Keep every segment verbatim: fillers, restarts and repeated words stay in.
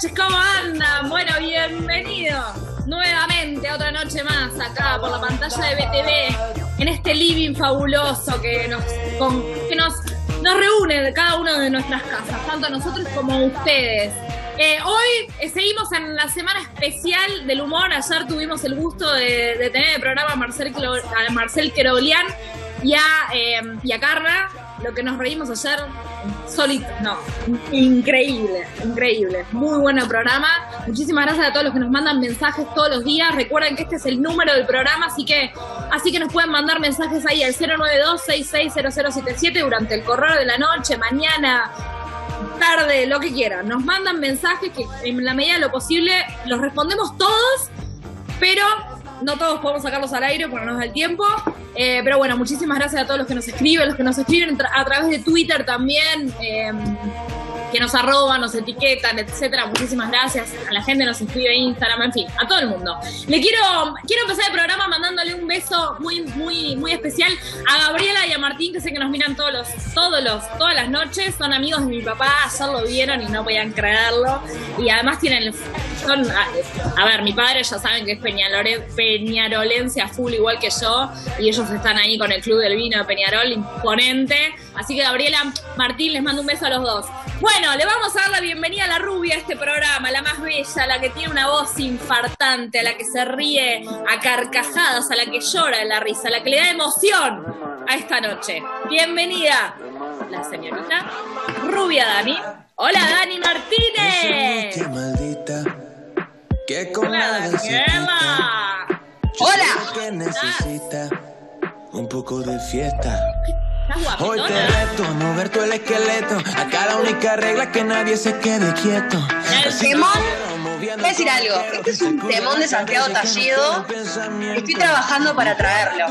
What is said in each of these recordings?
noches, ¿cómo andan? Bueno, bienvenidos nuevamente a otra noche más acá por la pantalla de B T V, en este living fabuloso que nos, con, que nos, nos reúne de cada uno de nuestras casas, tanto nosotros como ustedes. Eh, hoy eh, seguimos en la semana especial del humor. Ayer tuvimos el gusto de, de tener el programa a Marcel, a Marcel Querolian y a, eh, y a Carla. Lo que nos reímos ayer, solito, no, increíble, increíble, muy buen programa. Muchísimas gracias a todos los que nos mandan mensajes todos los días. Recuerden que este es el número del programa, así que así que nos pueden mandar mensajes ahí al cero nueve dos, seis seis cero cero siete siete durante el correo de la noche, mañana, tarde, lo que quieran. Nos mandan mensajes que en la medida de lo posible los respondemos todos, pero no todos podemos sacarlos al aire porque no nos da el tiempo. Eh, pero bueno, muchísimas gracias a todos los que nos escriben, los que nos escriben tra- a través de Twitter también, eh, que nos arroban, nos etiquetan, etcétera. Muchísimas gracias. A la gente nos escribe en Instagram, en fin, a todo el mundo. Le quiero, quiero empezar el programa mandándole un beso muy, muy, muy especial a Gabriela y a Martín, que sé que nos miran todos los, todos los, todas las noches. Son amigos de mi papá, ayer lo vieron y no podían creerlo. Y además tienen, son, a, a ver, mi padre ya saben que es Peñalore, peñarolense a full igual que yo, y ellos están ahí con el Club del Vino de Peñarol, imponente. Así que Gabriela, Martín, les mando un beso a los dos. Bueno, le vamos a dar la bienvenida a la rubia a este programa, la más bella, la que tiene una voz infartante, a la que se ríe a carcajadas, a la que llora de la risa, a la que le da emoción a esta noche. Bienvenida, la señorita Rubia Dani. Hola, Dani Martínez. Qué maldita, que con Hola, Daniela. Hola. Que necesita un poco de fiesta. ¿Estás Hoy te guapetona? reto a mover tu el esqueleto. Acá la única regla es que nadie se quede quieto. El temón. Voy a decir algo, este es un temón de Santiago Talledo. Estoy trabajando para traerlo.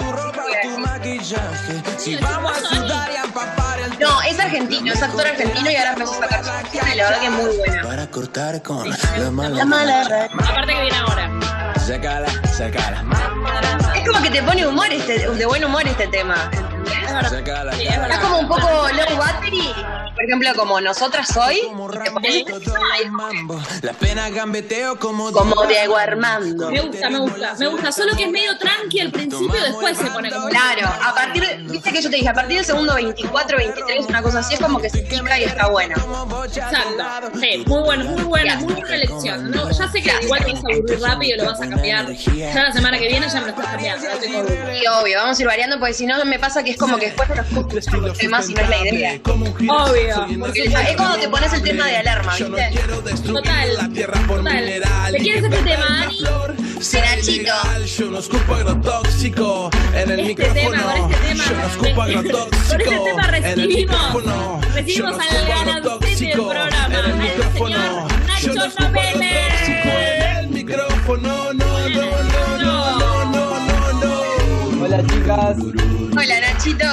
No, es argentino, es actor argentino y ahora empezó a sacar su canción y la verdad que es muy buena. Para cortar con la mala. La mala racha. Aparte que viene ahora. Sácala, sácala. Es como que te pone humor este, de buen humor este tema. Es verdad. Sácala. Sí, es verdad. Está como un poco low battery, por ejemplo, como Nosotras Hoy, Como te Rambo, pones todo el mambo. La pena gambeteo como como Diego Armando. Me gusta, me gusta, me gusta. Solo que es medio tranqui al principio, después se pone como... Claro, a partir, viste que yo te dije, a partir del segundo veinticuatro, veintitrés, una cosa así, es como que se pica y está bueno. Exacto. Sí, muy bueno, muy buena, muy buena elección. No, ya sé que igual te vas a aburrir rápido y lo vas a cambiar. Ya la semana que viene ya me lo estás cambiando. No tengo duda. Y obvio, vamos a ir variando porque si no me pasa que es como que después te los escucho los temas y no es la idea. Obvio. Por Es es cuando te pones el tema de alarma, ¿viste? Total. Total. ¿Te quieres este tema, Dani? De Nachito. Yo no escupo agrotóxico en el Este tema, con micrófono. este tema, Yo no escupo con agrotóxico este tema en el recibimos, micrófono. recibimos Yo no al escupo galancete del agrotóxico programa, en el al micrófono. señor Yo no Nacho escupo agrotóxico en el micrófono. No, no, no, no, no, no, no, no. Hola chicas, Hola, Nachito.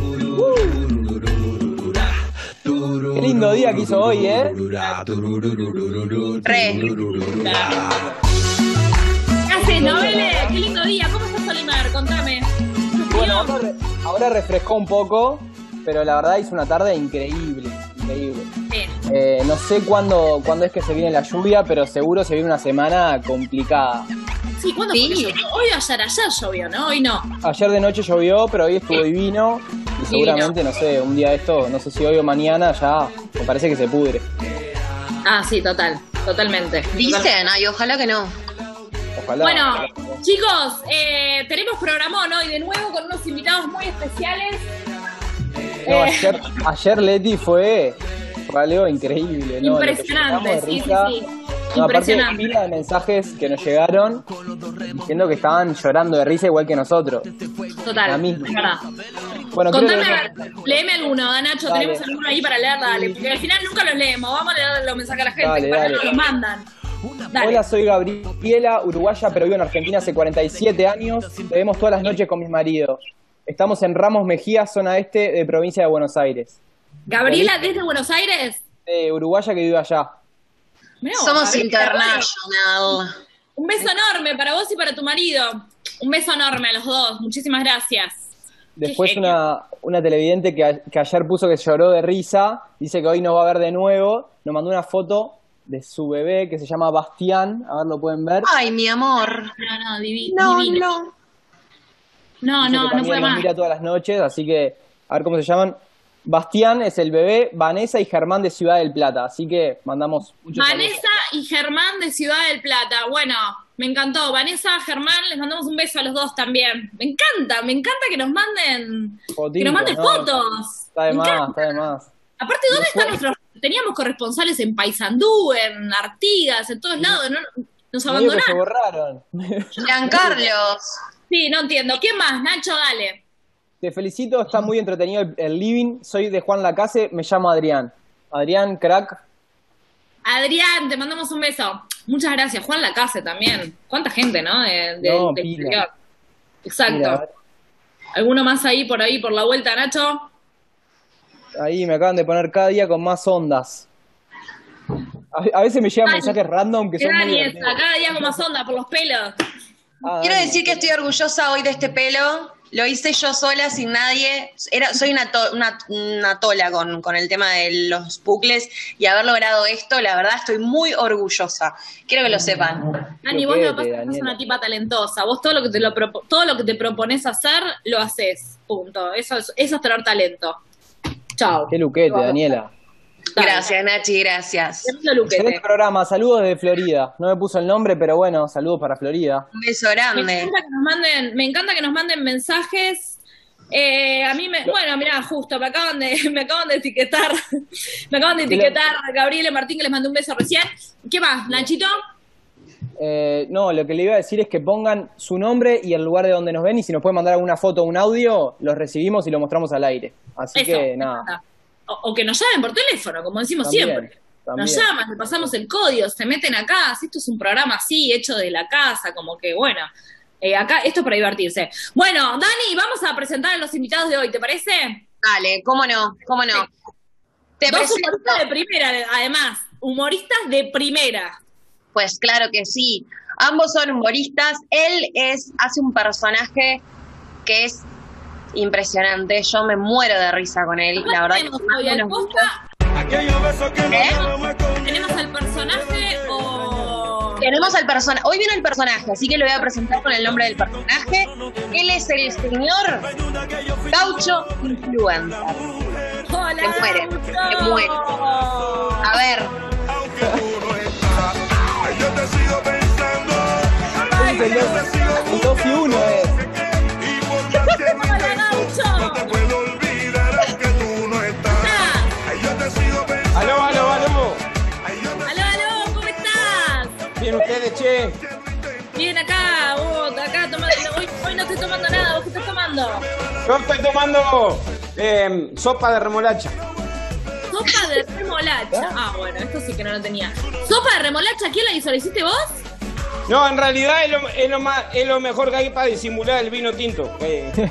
qué lindo día que hizo hoy, ¿eh? Re. ¿Qué haces, Novele? Qué lindo día. ¿Cómo estás, Solimar? Contame. Bueno, ahora, re- ahora refrescó un poco, pero la verdad hizo una tarde increíble, increíble. Sí. Eh, no sé cuándo, cuándo es que se viene la lluvia, pero seguro se viene una semana complicada. Sí, ¿cuándo Sí. fue que llovió? Hoy o ayer, ayer llovió, ¿no? Hoy no. Ayer de noche llovió, pero hoy estuvo divino y seguramente, no sé, un día de esto, no sé si hoy o mañana ya me parece que se pudre. Ah, sí, total. Totalmente. Dicen, ay, ojalá que no. Ojalá. Bueno, ojalá. chicos, eh, tenemos programón hoy de nuevo con unos invitados muy especiales. No, Eh, ayer, ayer Leti fue, fue algo increíble, ¿no? Lo que Impresionante, lloramos de sí, sí, risa. sí. No, aparte, Impresionante. pila de mensajes que nos llegaron diciendo que estaban llorando de risa igual que nosotros. Total, La es misma. verdad. Bueno, creo Contame, que- a ver, léeme alguno, Nacho, Dale. tenemos alguno ahí para leer, dale, porque al final nunca los leemos, vamos a leer los mensajes a la gente, Dale, para dale. que nos los mandan. Dale. Hola, soy Gabriela, uruguaya, pero vivo en Argentina hace cuarenta y siete años. Te vemos todas las noches con mi marido. Estamos en Ramos Mejía, zona este de provincia de Buenos Aires. Gabriela, desde Buenos Aires. Eh, uruguaya que vive allá. Mirá, Somos Gabriela, international. Un beso enorme para vos y para tu marido. Un beso enorme a los dos. Muchísimas gracias. Después Qué genio. una, una televidente que, a- que ayer puso que lloró de risa, dice que hoy nos va a ver de nuevo, nos mandó una foto de su bebé que se llama Bastián. A ver, lo pueden ver. Ay, mi amor. No, no, divi No, divino. no. No, Dice no, que no puede también nos más. mira todas las noches, así que a ver cómo se llaman. Bastián es el bebé, Vanessa y Germán de Ciudad del Plata, así que mandamos muchos Vanessa y Germán de Ciudad del Plata. Bueno, me encantó. Vanessa, Germán, les mandamos un beso a los dos también. Me encanta, me encanta que nos manden, Fotitos, que nos manden ¿no? fotos. Está de Me más, encanta. está de más. Aparte, ¿dónde están nuestros? Teníamos corresponsales en Paysandú, en Artigas, en todos lados, ¿no? Nos Medio que se abandonaron. borraron. Giancarlos. Sí, no entiendo. ¿Quién más? Nacho, dale. Te felicito, está muy entretenido el, el living. Soy de Juan Lacase, me llamo Adrián. Adrián, crack. Adrián, te mandamos un beso. Muchas gracias. Juan Lacase también. ¿Cuánta gente, no? De, de- No, del pila. interior. Exacto. Mira, a ver. ¿Alguno más ahí por ahí, por la vuelta, Nacho? Ahí me acaban de poner cada día con más ondas. A, a veces me llegan Dani. mensajes random que ¿Qué son muy Dani esa? divertidos. Cada día con más onda por los pelos. Ah, Quiero Dani. decir que estoy orgullosa hoy de este pelo. Lo hice yo sola, sin nadie. Era, soy una, to- una, una tola con, con el tema de los bucles y haber logrado esto, la verdad estoy muy orgullosa. Quiero que lo sepan. Dani, vos lo que pasa Qué es que sos Daniela. una tipa talentosa. Vos todo lo que te lo propo- todo lo que te propones hacer, lo haces. Punto. Eso es, eso es tener talento. Chao. Qué luquete, Daniela. Dale. Gracias, Nachi, gracias. Tremendo luquete. Excelente programa, saludos desde Florida. No me puso el nombre, pero bueno, saludos para Florida. Un beso Me grande. encanta que nos manden, me encanta que nos manden mensajes. Eh, a mí me, bueno, mirá, justo me acaban de, me acaban de etiquetar, me acaban de etiquetar a Gabriela Martín, que les mandé un beso recién. ¿Qué más, Nachito? Eh, no, lo que le iba a decir es que pongan su nombre y el lugar de donde nos ven y si nos pueden mandar alguna foto o un audio, los recibimos y lo mostramos al aire. Así Eso, que me nada. encanta. O, o que nos llamen por teléfono, como decimos También, siempre. también. Nos llaman, le pasamos el código, se meten acá. Si esto es un programa así, hecho de la casa, como que bueno, eh, acá esto es para divertirse. Bueno, Dani, vamos a presentar a los invitados de hoy, ¿te parece? Dale, cómo no, cómo no. Te Dos presento. humoristas de primera, además, humoristas de primera. Pues claro que sí. Ambos son humoristas. Él es, hace un personaje que es impresionante. Yo me muero de risa con él. La verdad que ¿Tenemos más hoy o al menos- posta? ¿Eh? ¿Tenemos al personaje o...? Tenemos al personaje. Hoy viene el personaje, así que lo voy a presentar con el nombre del personaje. Él es el señor Gaucho Influencer. ¡Hola! Te muere, Gaucho! te muere. A ver, Yo te sigo pensando. Ay, Es el dos- el dos y uno es. Y por más que lo ¡Hola, intento, Gaucho! no te puedo olvidar aunque tú no estás. Ah. Ay, yo te sigo pensando. Aló, aló, aló. Ay, yo te ¡Aló, aló! ¿Cómo estás? Bien ustedes, che. Bien, acá, vos, acá tomando... Hoy, hoy no estoy tomando nada, ¿vos qué estás tomando? Yo estoy tomando eh, sopa de remolacha. Sopa de remolacha. Ah, bueno, esto sí que no lo tenía. ¿Sopa de remolacha? ¿Quién la hizo? ¿La hiciste vos? No, en realidad es lo, es lo, más, es lo mejor que hay para disimular el vino tinto. Eh, Y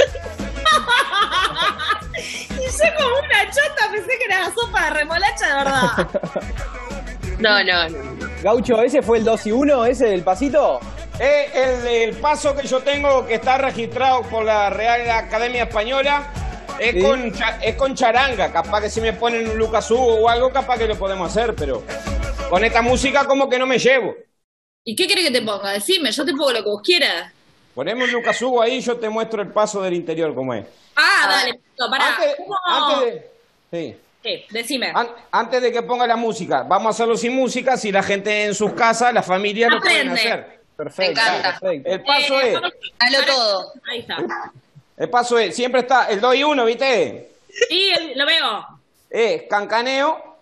yo como una chota pensé que era sopa de remolacha de verdad. no, no, no. Gaucho, ¿ese fue el dos y uno? ¿Ese del pasito? es el, el paso que yo tengo que está registrado por la Real Academia Española. Es, Sí. con, cha- es con charanga. Capaz que si me ponen un Lucas Hugo o algo, capaz que lo podemos hacer, pero con esta música como que no me llevo. ¿Y qué querés que te ponga? Decime, yo te pongo lo que vos quieras. Ponemos un Lucas Hugo ahí y yo te muestro el paso del interior como es. Ah, dale, no, pará. Antes, ¿Cómo? antes de... Sí. ¿Qué? Decime. An- antes de que ponga la música, vamos a hacerlo sin música, si la gente en sus casas, las familias lo pueden Aprende. hacer. Perfecto, Me encanta. perfecto. El paso Eh, es, Dalo todo. Ahí está. el paso es, siempre está el dos y uno, ¿viste? Sí, el- lo veo. Es cancaneo,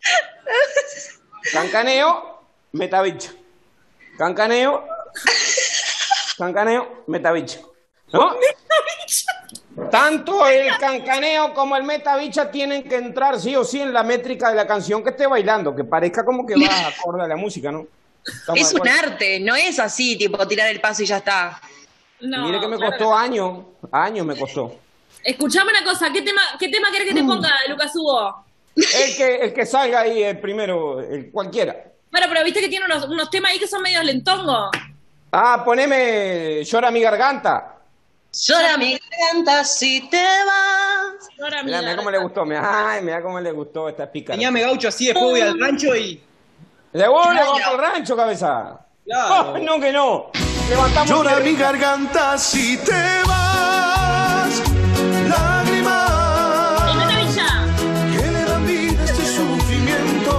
cancaneo, metabicho. Cancaneo, cancaneo, metabicho. ¿No? Tanto el cancaneo como el metabicha tienen que entrar sí o sí en la métrica de la canción que esté bailando, que parezca como que va acorde a la música, ¿no? Estamos Es de un acuerdo. arte, no es así, tipo tirar el paso y ya está. No, Mire que me claro costó años, años me costó. Escuchame una cosa, ¿qué tema, qué tema querés que te ponga, Lucas Hugo? El que, el que salga ahí el primero, el cualquiera. Bueno, pero viste que tiene unos, unos temas ahí que son medio lentongos. Ah, poneme Llora mi garganta. Llora mi garganta si te vas. Ahora Mirá, mirá cómo le gustó, mirá, ay, mirá cómo le gustó esta pícara. Enseñame, Gaucho, así después voy al rancho y... Seguro, Claro. vamos al rancho, cabeza. Claro. Oh, no que no. Levantamos Llora mi piedrita. garganta si te vas. Lágrimas ¡Y Meta Villa! que le dan vida a este sufrimiento.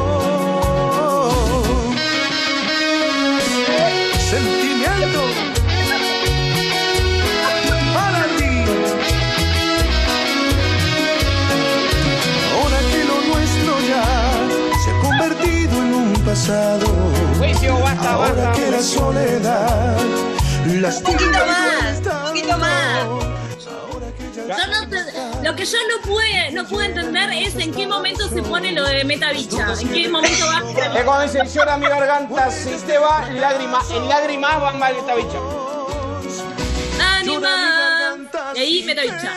Sentimiento para ti. Ahora que lo nuestro ya se ha convertido en un pasado. Juicio, basta, Ahora basta. que la soledad Un poquito más, un poquito más. Yo no te- lo que yo no pude, no pude entender es en qué momento se pone lo de Meta Bicha. En qué momento va. Es cuando dice llora mi garganta, si te va, lágrimas, en lágrimas va mal esta bicha. ¡Ánima! Y ahí Meta Bicha.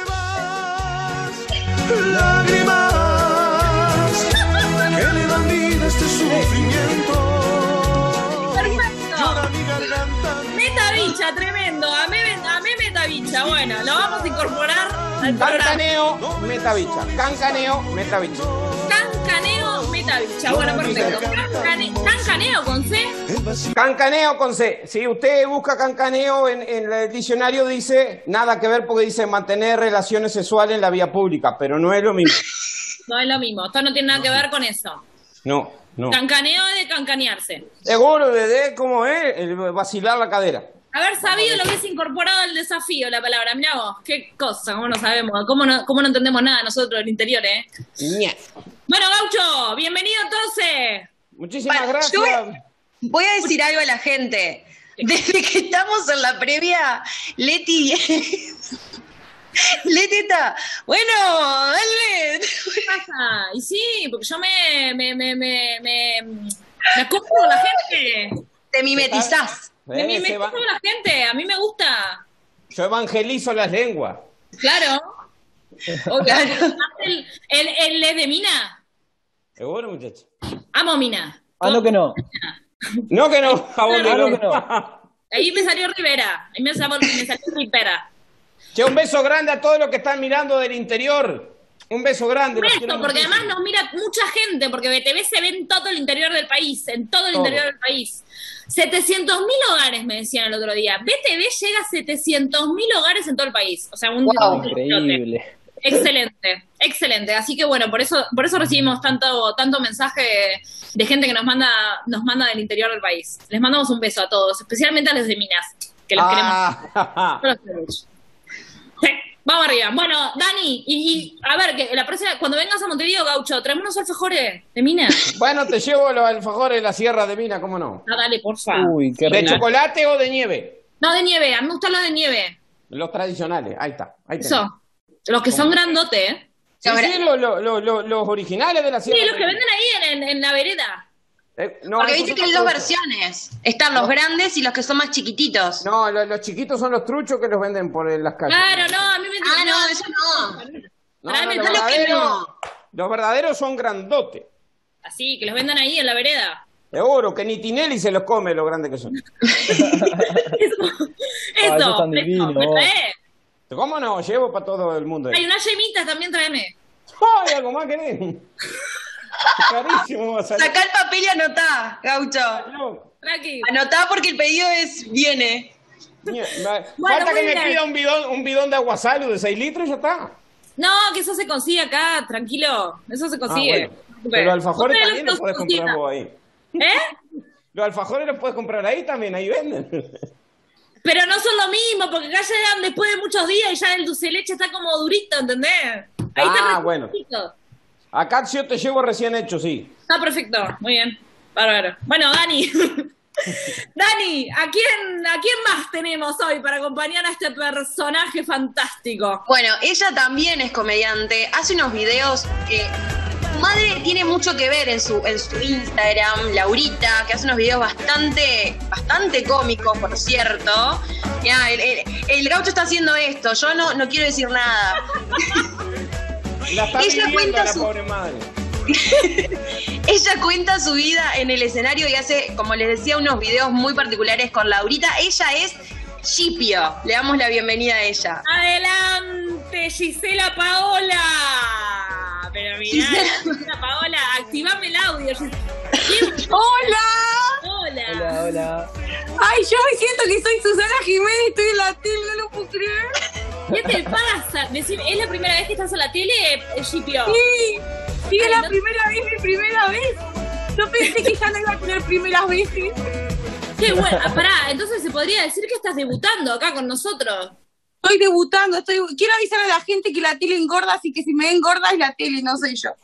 Lágrimas que le dan vida a este sufrimiento. Perfecto. Llora mi garganta. Meta Bicha, tremendo. Amé, amé Meta Bicha. Bueno, lo vamos a incorporar al programa. Cancaneo, meta bicha. Cancaneo, meta bicha. Cancaneo, Meta Bicha. Bueno, perfecto. Cancane- Cancaneo con C. Cancaneo con C. Si usted busca cancaneo en, en el diccionario dice nada que ver porque dice mantener relaciones sexuales en la vía pública, pero no es lo mismo. No es lo mismo. Esto no tiene nada que ver con eso. No, no. Cancaneo es de cancanearse. Seguro de, de cómo es el vacilar la cadera. Haber sabido lo hubiese incorporado al desafío la palabra. Mirá vos, qué cosa, cómo no sabemos, cómo no, cómo no entendemos nada nosotros del interior, ¿eh? Ña. Bueno, Gaucho, bienvenido entonces. Muchísimas Bueno, gracias. yo voy- Voy a decir algo a la gente. Desde que estamos en la previa, Leti. Leti está. Bueno, dale. ¿Qué pasa? Y sí, porque yo me, me, me, me, me, me acojo con la gente. Te mimetizás. Me, me, Eh, me se va- acojo con la gente, a mí me gusta. Yo evangelizo las lenguas. Claro. Obvio. El, el, el es de Mina. Seguro, muchachos. Amo Mina. Ah, no que no. No que no, a vos Claro no. que no. Ahí me salió Rivera. Ahí me salió, me salió Rivera. Che, un beso grande a todos los que están mirando del interior. Un beso grande. los Esto, quiero porque muchísimo. además nos mira mucha gente, porque B T V se ve en todo el interior del país, en todo el Todo. interior del país. setecientos mil hogares, me decían el otro día. B T V llega a setecientos mil hogares en todo el país. O sea, un Wow. un- Increíble. Excelente, excelente. Así que bueno, por eso, por eso recibimos tanto, tanto mensaje de gente que nos manda, nos manda del interior del país. Les mandamos un beso a todos, especialmente a los de Minas, que los Ah, queremos. Los queremos. Sí, vamos arriba. Bueno, Dani, y, y a ver, que la próxima, cuando vengas a Montevideo, Gaucho, traemos unos alfajores de Minas. bueno, te llevo los alfajores de la Sierra de Mina, ¿cómo no? No, dale, porfa. Uy, qué ¿De rico. chocolate o de nieve? No, de nieve, a mí me gustan los de nieve. Los tradicionales, ahí está. Ahí tenés. Eso. Los que son grandotes, ¿eh? Sí, sí, lo- lo- lo- lo- los originales de la Sí, Sierra. los de que Mina. venden ahí en, en, en la vereda. Eh, no, Porque esos viste son que hay los dos truchos. versiones. Están los grandes y los que son más chiquititos. No, lo- los chiquitos son los truchos que los venden por eh, las calles. Claro, no, a mí me Ah, no, eso no. No, Tráeme no, los, todo lo que verdaderos, no. los verdaderos son grandotes. Así, que los vendan ahí en la vereda. Seguro que ni Tinelli se los come lo grandes que son. Eso, esos eso, están eso, divinos. ¿me traes? ¿Cómo no? Llevo para todo el mundo. Hay unas yemitas también, tráeme. ¡Ay, algo más querés! Carísimo va a salir. Sacá el papel y anotá, Gaucho. No, Tranqui. Anotá porque el pedido es viene. mira, me- Bueno, falta muy que me bien. pida un bidón, un bidón de aguasalu de seis litros y ya está. No, que eso se consigue acá, tranquilo. Eso se Ah, consigue. bueno. Pero alfajores Ustedes también los los puedes cocinan. comprar vos ahí. ¿Eh? Los alfajores los puedes comprar ahí también, ahí venden. Pero no son lo mismo, porque acá llegan después de muchos días y ya el dulce de leche está como durito, ¿entendés? Ahí está Ah, recién bueno. durito. Acá yo te llevo recién hecho, sí. Está perfecto, muy bien. Bárbaro. Bueno, Dani. Dani, ¿a quién, ¿a quién más tenemos hoy para acompañar a este personaje fantástico? Bueno, ella también es comediante. Hace unos videos que su madre tiene mucho que ver en su, en su Instagram, Laurita, que hace unos videos bastante, bastante cómicos, por cierto. Mirá, el, el- el Gaucho está haciendo esto, yo no, no quiero decir nada. La está Ella viviendo cuenta la su- pobre madre. Ella cuenta su vida en el escenario y hace, como les decía, unos videos muy particulares con Laurita. Ella es Shipio. Le damos la bienvenida a ella. Adelante, Gisela Paola. pero mirá, Gisela Paola, activame el audio. ¡Hola! Hola. Hola, hola. Ay, yo me siento que soy Susana Jiménez, estoy en la tele, no lo puedo creer. ¿Qué te pasa? Decime, ¿es la primera vez que estás en la tele, Gipio? Sí, sí, es Ay, la no- primera vez, mi primera vez. Yo pensé que ya no iba a tener primeras veces. Qué bueno. Ah, pará, entonces se podría decir que estás debutando acá con nosotros. Estoy debutando, estoy... quiero avisar a la gente que la tele engorda, así que si me ven gorda es la tele, no soy yo.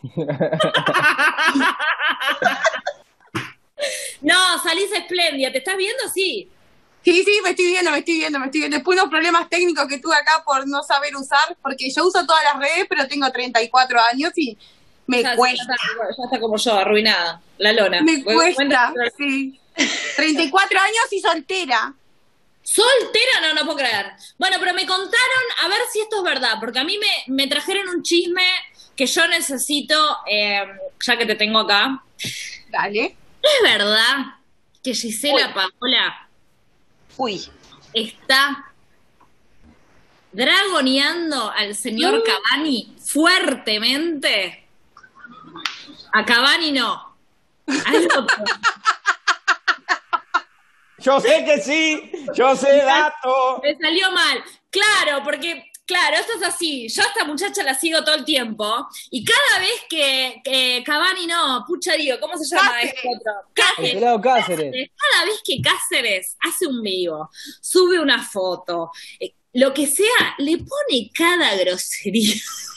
No, salís espléndida. ¿Te estás viendo? Sí. Sí, sí, me estoy viendo, me estoy viendo, me estoy viendo. Después unos problemas técnicos que tuve acá por no saber usar, porque yo uso todas las redes, pero tengo treinta y cuatro años y me Ya, cuesta. Ya está, ya está como yo, arruinada. La lona. Me Bueno, cuesta, bueno, sí. treinta y cuatro años y soltera. Soltera, no, no puedo creer. Bueno, pero me contaron, a ver si esto es verdad, porque a mí me, me trajeron un chisme que yo necesito, eh, ya que te tengo acá. Dale. ¿Es verdad que Gisela Paola Uy. está dragoneando al señor Cavani fuertemente? A Cavani no. Al otro. Yo sé que sí, yo sé dato. Me salió mal. Claro, porque, claro, esto es así. Yo a esta muchacha la sigo todo el tiempo. Y cada vez que, que Cavani, no, pucha digo, ¿cómo se llama Cáceres. este otro? El Cáceres. pelado Cáceres. Cada vez que Cáceres hace un vivo, sube una foto, eh, lo que sea, le pone cada grosería.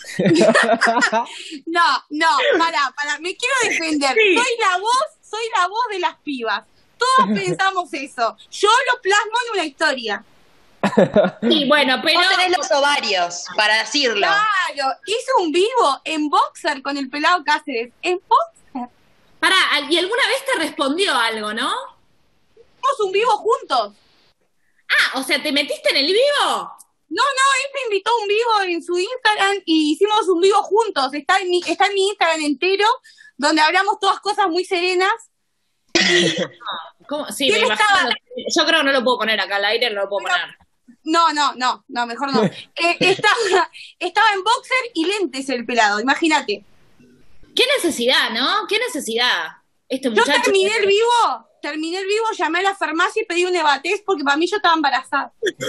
No, no, pará, pará, me quiero defender. Sí. Soy la voz, soy la voz de las pibas. Todos pensamos eso. Yo lo plasmo en una historia. Sí, bueno, pero... Vos tenés los ovarios para decirlo. Claro, hice un vivo en boxer con el pelado Cáceres. En boxer. Pará, y alguna vez te respondió algo, ¿no? Hicimos un vivo juntos. Ah, o sea, ¿te metiste en el vivo? No, no, él me invitó a un vivo en su Instagram y hicimos un vivo juntos. Está en mi, está en mi Instagram entero, donde hablamos todas cosas muy serenas. ¿Cómo? Sí, ¿Quién me imagino. estaba? Yo creo que no lo puedo poner acá al aire, no lo puedo Pero- poner. No, no, no, no, mejor no. Eh, estaba, estaba en boxer y lentes el pelado, imagínate. ¿Qué necesidad, no? ¿Qué necesidad? Este Yo muchacho... terminé el vivo, terminé el vivo, llamé a la farmacia y pedí un Evates porque para mí yo estaba embarazada.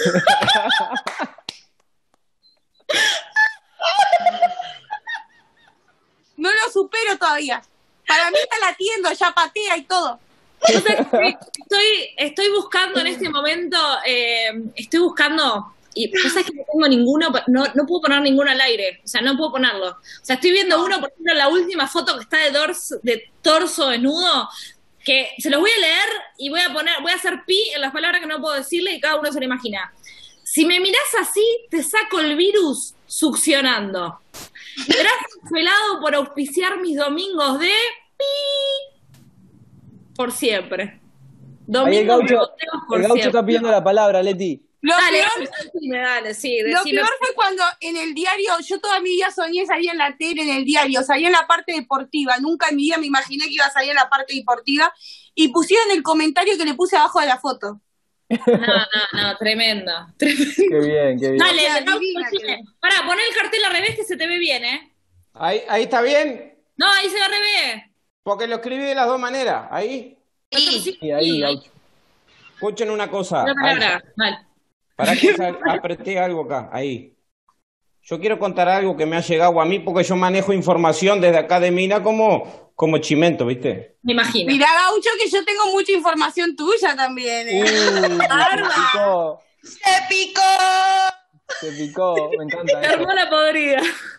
No lo supero todavía. Para mí está latiendo, ya patea y todo. O sea, estoy, estoy buscando en este momento, eh, estoy buscando, y pasa que no tengo ninguno, no, no puedo poner ninguno al aire, o sea, no puedo ponerlo. O sea, estoy viendo uno, por ejemplo, la última foto que está de dorso, de torso desnudo, que se los voy a leer y voy a poner, voy a hacer pi en las palabras que no puedo decirle y cada uno se lo imagina. Si me mirás así, te saco el virus succionando. Gracias, pelado, por auspiciar mis domingos de pi. Por siempre. Ahí el Domingos gaucho, bigoteos por el gaucho siempre. está pidiendo la palabra, Leti. Lo Dale, peor, dale, dale, sí, lo decime. peor fue cuando en el diario, yo toda mi vida soñé salir en la tele, en el diario, salía en la parte deportiva. Nunca en mi vida me imaginé que iba a salir en la parte deportiva. Y pusieron el comentario que le puse abajo de la foto. No, no, no, tremendo. tremendo. Qué bien, qué bien. Dale, O sea, el gaucho, divina, decime. que- Pará, poné el cartel al revés que se te ve bien, ¿eh? Ahí, ahí está bien, No, ahí se ve al revés. porque lo escribí de las dos maneras. Ahí, Y Y ahí, gaucho. escuchen una cosa. Una Ahí. palabra, vale. Para que sa- apreté algo acá, ahí. Yo quiero contar algo que me ha llegado a mí porque yo manejo información desde acá de Mina como, como chimento, ¿viste? Me imagino. Mirá, Gaucho, que yo tengo mucha información tuya también. ¿eh? Uh, se Barba. picó, ¡se picó! se picó, me encanta eso. Hermana podrida.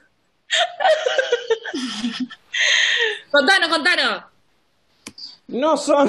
Contanos, contanos. No son,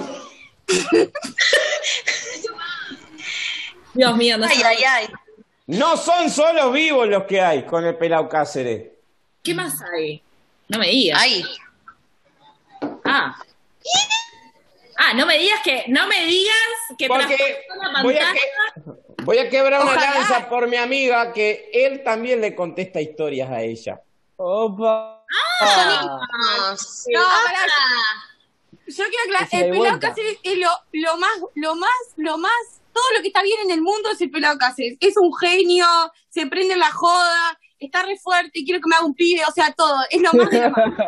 Dios mío, no Ay, sé. ay, ay. no son solo vivos los que hay con el pelado Cáceres. ¿Qué más hay? No me digas. Ay. Ah. Ah, no me digas que, no me digas que Porque traspasó la voy a, pantalla. que- voy a quebrar una Ojalá. lanza por mi amiga que él también le contesta historias a ella. Opa. Vamos. No, pará, yo quiero aclarar, Ese el de pelado vuelta. Cáceres es lo, lo más, lo más, lo más, todo lo que está bien en el mundo es el pelado Cáceres. Es un genio, se prende en la joda, está re fuerte, quiero que me haga un pibe, o sea, todo, es lo más de lo más.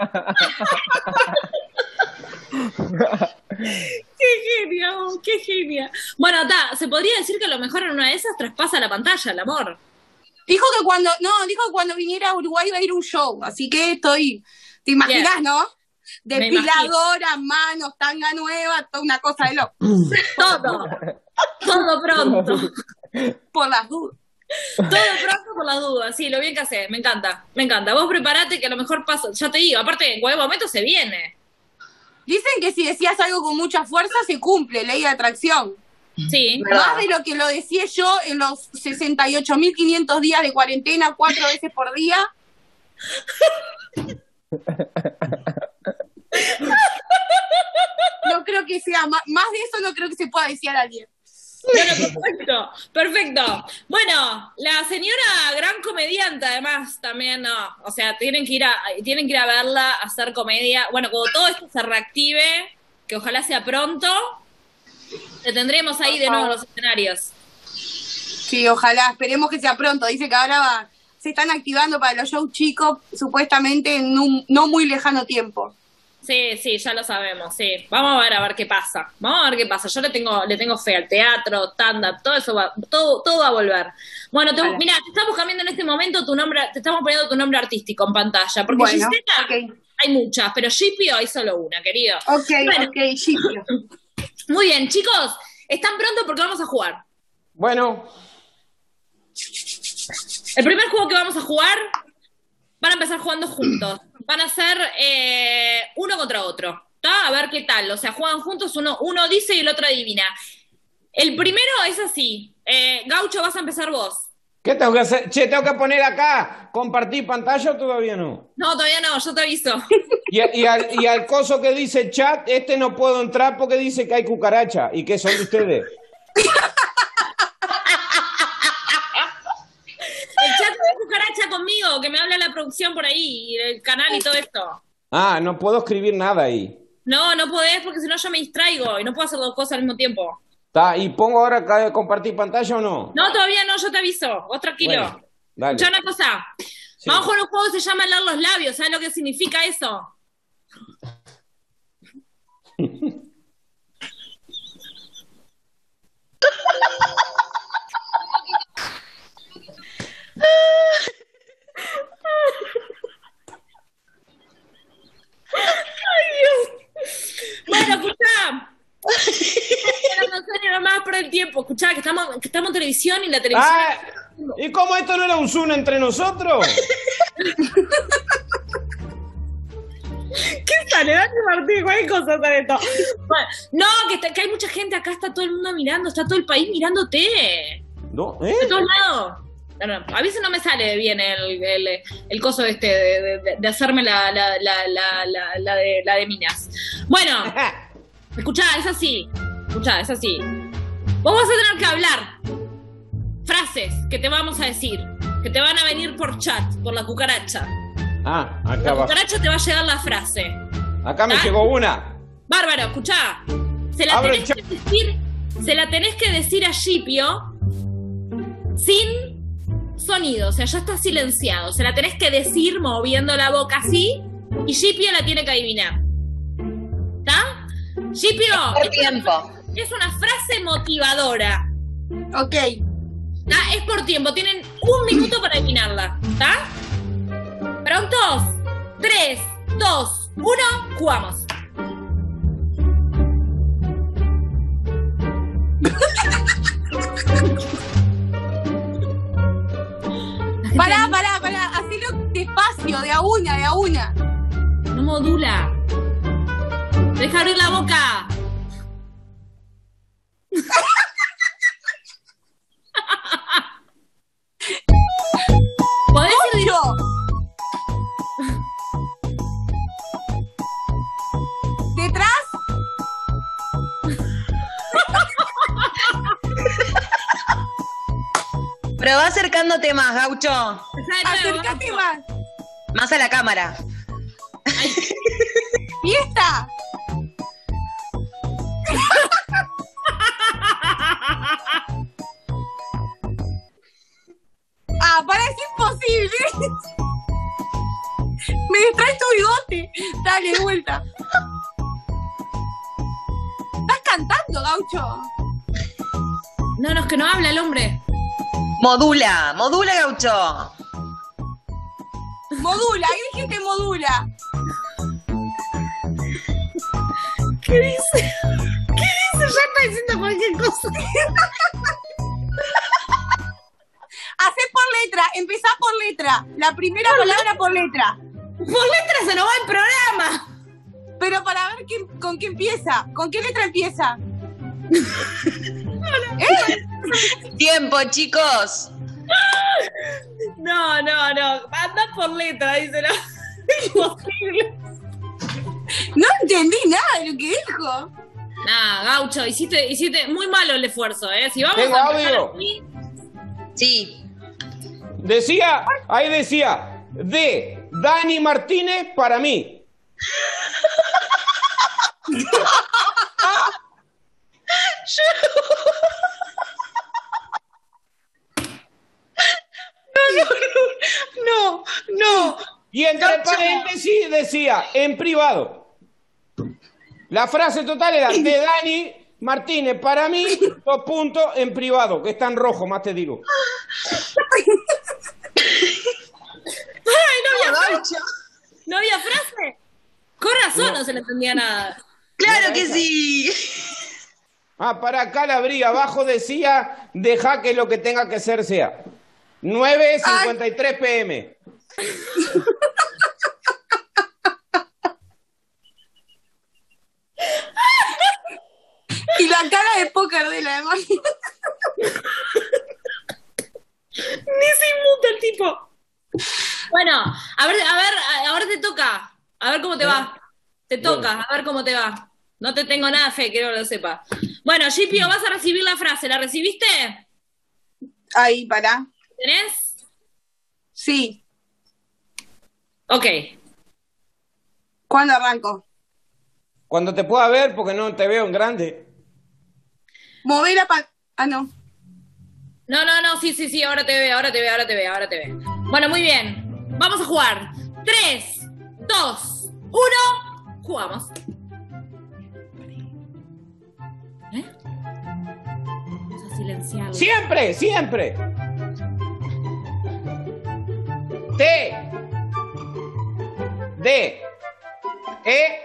Qué genio, qué genia. Bueno, ta, se podría decir que a lo mejor en una de esas traspasa la pantalla, el amor. Dijo que cuando, no, dijo que cuando viniera a Uruguay iba a ir a un show, así que estoy, ¿te imaginas, Bien. no? Me Depiladora, manos, tanga nueva, toda una cosa de loco. Todo, todo pronto. Por las dudas. Todo pronto por las dudas, sí, lo bien que haces, me encanta, me encanta. Vos preparate que a lo mejor pasa, ya te digo, aparte en cualquier momento se viene. Dicen que si decías algo con mucha fuerza se cumple, ley de atracción. Sí. Más de lo que lo decía yo en los sesenta y ocho mil quinientos días de cuarentena, cuatro veces por día. No creo que sea, más, más de eso no creo que se pueda decir a alguien. Bueno, perfecto, perfecto. Bueno, la señora gran comediante, además, también, no, o sea, tienen que ir a, tienen que ir a verla, a hacer comedia. Bueno, cuando todo esto se reactive, que ojalá sea pronto, te tendremos ahí de nuevo en los escenarios. Sí, ojalá, esperemos que sea pronto. Dice que ahora va, se están activando para los shows chicos, supuestamente en un no muy lejano tiempo. Sí, sí, ya lo sabemos, sí. Vamos a ver a ver qué pasa. Vamos a ver qué pasa. Yo le tengo, le tengo fe al teatro, stand-up, todo eso va, todo, todo va a volver. Bueno, te, mira, te estamos cambiando en este momento tu nombre, te estamos poniendo tu nombre artístico en pantalla, porque Bueno, Gisela okay. hay muchas, pero Shipio hay solo una, querido. Ok, Bueno, ok, Shipio. muy bien, chicos, están pronto porque vamos a jugar. Bueno, El primer juego que vamos a jugar, van a empezar jugando juntos. Van a ser eh, uno contra otro. ¿Tá? A ver qué tal. O sea, juegan juntos, uno, uno dice y el otro adivina. El primero es así. Eh, Gaucho, vas a empezar vos. ¿qué tengo que hacer? Che, ¿tengo que poner acá, compartir pantalla o todavía no? No, todavía no, yo te aviso. Y, y, al, y al coso que dice chat, este no puedo entrar porque dice que hay cucaracha. ¿Y qué son de ustedes? El chat de cucaracha conmigo, que me habla la producción por ahí, y el canal y todo esto. Ah, no puedo escribir nada ahí. No, no podés porque si no yo me distraigo y no puedo hacer dos cosas al mismo tiempo. ¿Tá? ¿Y pongo ahora acá compartir pantalla o no? No, todavía no, yo te aviso. Vos tranquilo. Bueno, dale. Escuchá una cosa. Sí. Vamos a jugar un juego que se llama leer los labios. ¿Sabes lo que significa eso? Ay, Dios. Bueno, escuchá. No sé nomás por el tiempo. Escuchá, que estamos, que estamos en televisión y la televisión. Ah, ¿y cómo esto no era un Zoom entre nosotros? ¿Qué sale? Dale, Martín, cualquier cosa sale esto. Bueno, no, que, está, que hay mucha gente acá, está todo el mundo mirando, está todo el país mirándote. No, ¿eh? De todos lados. No, no, a veces no me sale bien el, el, el coso este de, de, de hacerme la, la, la, la, la, la de, la de minas. Bueno, escuchá, es así. Escuchá, es así. Vos vas a tener que hablar frases que te vamos a decir, que te van a venir por chat, por la cucaracha. Ah, acá La va. cucaracha te va a llegar la frase. Acá me ¿Ah? llegó una. Bárbaro, escuchá. Se la, Abre tenés el que decir, se la tenés que decir a Shipio sin sonido, o sea, ya está silenciado. Se la tenés que decir moviendo la boca así y Shipio la tiene que adivinar. ¿Está? Shipio, Por tiempo. es una frase motivadora. Ok. ¿Está? Es por tiempo, tienen un minuto para adivinarla. ¿Está? ¿Prontos? Tres, dos, uno, jugamos. Pará, pará, pará, hacelo despacio, de a una, de a una. No modula. Deja abrir la boca. ¿Podés ir ¡Yo! ¿Detrás? Pero va acercándote más, Gaucho. Acércate más. Más a la cámara. ¡Fiesta! Ah, para, es imposible. Dale, de vuelta. ¿Estás cantando, Gaucho? No, no, es que no habla el hombre. Modula, modula, Gaucho. Modula, ahí dijiste modula. ¿Qué dice? ¿Qué dice? Ya está diciendo cualquier cosa. Hacé por letra, empezá por letra. La primera ¿Por palabra por letra. Por letra se nos va el programa. Pero para ver qué, con qué empieza. ¿Con qué letra empieza? ¿Eh? Tiempo, chicos. No, no, no. Anda por letra, dice. No. Imposible. No entendí nada de lo que dijo. Nah, Gaucho, hiciste, hiciste muy malo el esfuerzo, ¿eh? Si vamos Tengo a empezar audio. así, Sí. Decía, ahí decía, de Dani Martínez para mí. No, no. Y entre Gaucho. paréntesis decía, en privado. La frase total era, de Dani Martínez para mí, dos puntos en privado, que está en rojo, más te digo. ¡ay, no había, Gaucho. no había frase! Con razón no se le entendía nada. Claro que sí. Ah, para acá la abría, abajo decía, deja que lo que tenga que ser sea. nueve cincuenta y tres pm. Y la cara de póker de la demás. Ni se inmuta el tipo. Bueno, a ver, a ver, ahora te toca. A ver cómo te va. Te toca, a ver cómo te va. No te tengo nada fe, quiero que lo sepas. Bueno, Gipio, vas a recibir la frase. ¿La recibiste? Ahí, pará. ¿Tenés? Sí. Ok. ¿Cuándo arranco? Cuando te pueda ver, porque no te veo en grande. Mover la pa... Ah, no. No, no, no, sí, sí, sí, ahora te ve, ahora te ve, ahora te ve, ahora te ve. Bueno, muy bien. Vamos a jugar. Tres, dos, uno. Jugamos. ¿Eh? Vamos a silenciarlo. Siempre, siempre. T. D. E.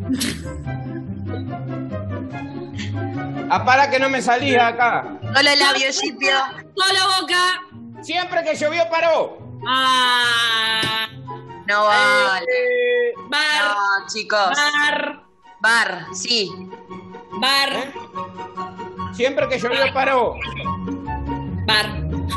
Ah, para que no me salía acá. Solo labios, Gipio. Solo boca. Siempre que llovió paró. Ah. No vale. Eh, Bar. No, chicos. Bar. Bar, sí. Bar. ¿Eh? Siempre que llovió paró. Bar.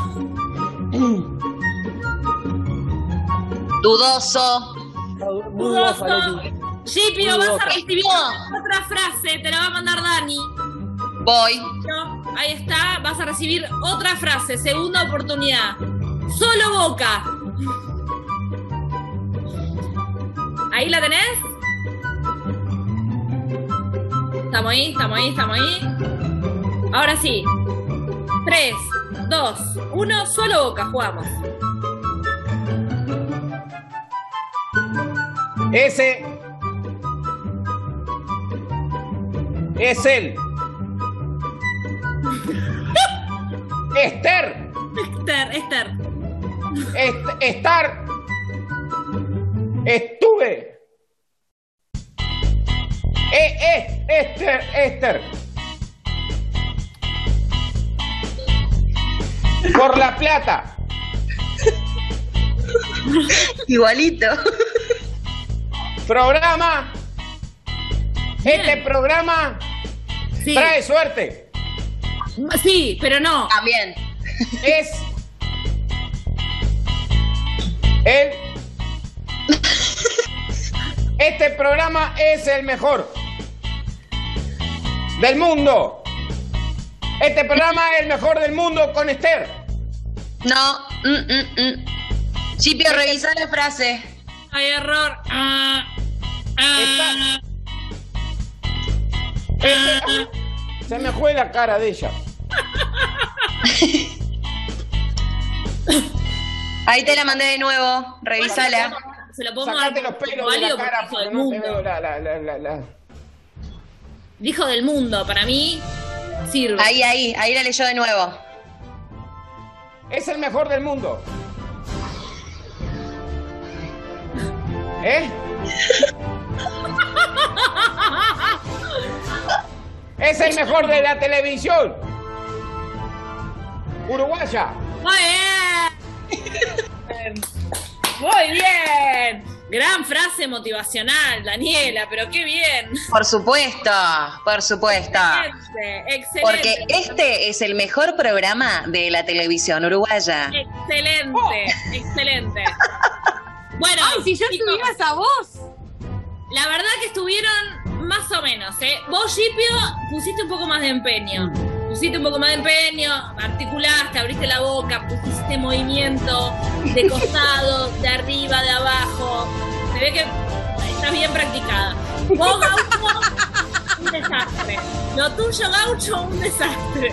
Dudoso. Muy dudosa, Leti. Gipio, Muy vas a dudosa. recibir otra frase, te la va a mandar Dani. Voy. No, ahí está, vas a recibir otra frase, segunda oportunidad. Solo boca. ¿Ahí la tenés? Estamos ahí, estamos ahí, estamos ahí. Ahora sí. Tres, dos, uno, solo boca, jugamos. Ese es él. Esther. Esther, Esther. Est- estar. Estuve. Eh, eh, Esther, Esther. Por la plata. Igualito. Programa. Bien. Este programa Sí, trae suerte. sí, pero no. También. Es el este programa es el mejor del mundo. Este programa es el mejor del mundo con Esther. No. Mm, mm, mm. Gipio, revisa la frase. Hay error. Ah, ah, Este- se me fue la cara de ella. Ahí te la mandé de nuevo. Revísala. se lo podemos Sacate dar los como pelos de válido la cara porque dijo porque del no te veo mundo. la, la, la, la, la. Dijo del mundo, para mí sirve. Ahí, ahí, ahí la leyó de nuevo. Es el mejor del mundo. ¿Eh? Es el mejor de la televisión. Uruguaya. Muy bien. Muy bien. Gran frase motivacional, Daniela, pero qué bien. Por supuesto, por supuesto. Excelente, excelente. Porque este es el mejor programa de la televisión uruguaya. Excelente, excelente. Bueno, Ay, si yo chicos, tuviera esa voz. la verdad que estuvieron más o menos, ¿eh? Vos, Gipio, pusiste un poco más de empeño. Pusiste un poco más de empeño, articulaste, abriste la boca, pusiste movimiento de costado, de arriba, de abajo. Se ve que estás bien practicada. Vos, Gaucho, un desastre. Lo tuyo, Gaucho, un desastre.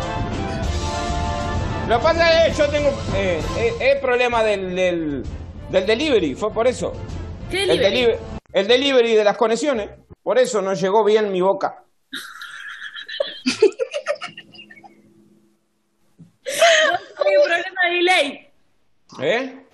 Lo que pasa es que yo tengo eh, eh, el problema del, del, del delivery, fue por eso. ¿Qué El, delivery? delivery, el delivery de las conexiones, por eso no llegó bien mi boca. Hay un problema de delay. ¿Eh?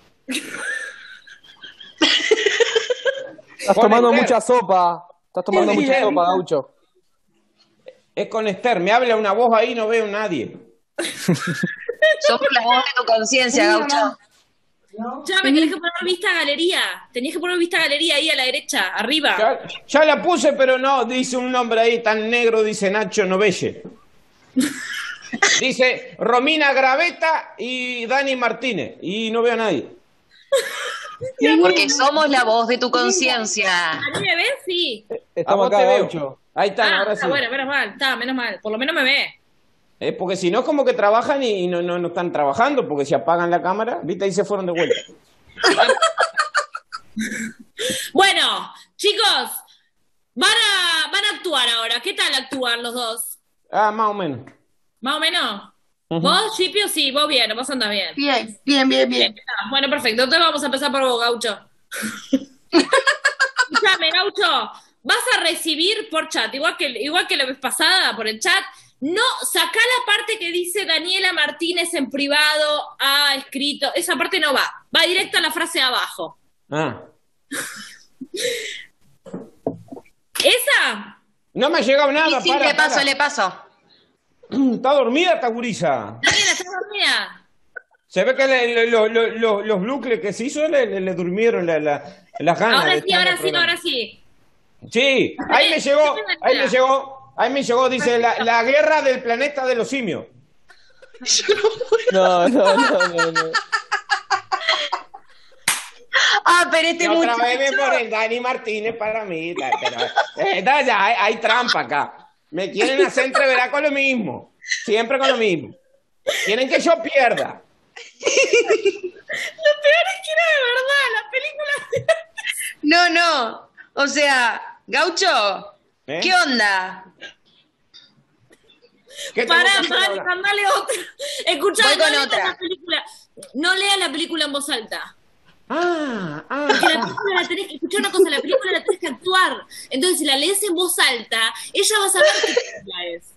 Estás Con tomando Esther. mucha sopa. Estás tomando Sí, mucha sí, sopa, sí. Gaucho. Es con Esther, me habla una voz ahí, no veo a nadie. Somos la voz de tu conciencia, Gaucho. Ya me tenés que poner vista galería. Tenías que poner vista galería ahí a la derecha, arriba. Ya, ya la puse, pero no, dice un nombre ahí tan negro, dice Nacho Novelle. Dice Romina Graveta y Dani Martínez, y no veo a nadie. Porque somos la voz de tu conciencia. ¿A mí me ves? Sí. A Estamos vos acá, te veo. Gaucho. Ahí está, Ah, ahora está sí. bueno, menos mal. Está, menos mal. Por lo menos me ve. Eh, porque si no es como que trabajan y no, no, no están trabajando, porque si apagan la cámara, viste, ahí se fueron de vuelta. Bueno, chicos, van a, van a actuar ahora. ¿Qué tal actúan los dos? Ah, más o menos. ¿Más o menos? Ujú. ¿Vos, Chipio? Sí, vos bien, vos andás bien. Bien, bien, bien, bien. Ah, bueno, perfecto. Entonces vamos a empezar por vos, Gaucho. Escuchame, Gaucho. Vas a recibir por chat, igual que, igual que la vez pasada, por el chat. No, sacá la parte que dice Daniela Martínez en privado ha escrito. Esa parte no va. Va directo a la frase de abajo. Ah. ¿Esa? No me ha llegado nada, Y sí, para, le paso, para. le paso. Está dormida esta gurisa. Daniela, ¿estás dormida? Se ve que le- le- lo- lo- lo- los bucles que se hizo le, le- le durmieron la- la- las ganas. Ahora de sí, estar en ahora el sí, programa. ahora sí. Sí, ahí me llegó, ahí me llegó, ahí me llegó, dice la, la guerra del planeta de los simios. No, no, no, no, no. Ah, pero este Y otra vez me muchacho. ponen Dani Martínez para mí. ta- Pero, eh, da ya, hay, hay trampa acá. Me quieren hacer entreverar con lo mismo. Siempre con lo mismo. Quieren que yo pierda. Lo peor es que era de verdad, la película. No, no. O sea, Gaucho, ¿Eh? ¿qué onda? ¿Qué tengo Pará, que hacer pará, ahora? mandale otra. Escuchá, Voy no con leas otra. la película. No leas la película en voz alta. Ah, ah, Porque la película la tenés que escuchar una cosa, la película la tenés que actuar. Entonces, si la lees en voz alta, ella va a saber qué película es.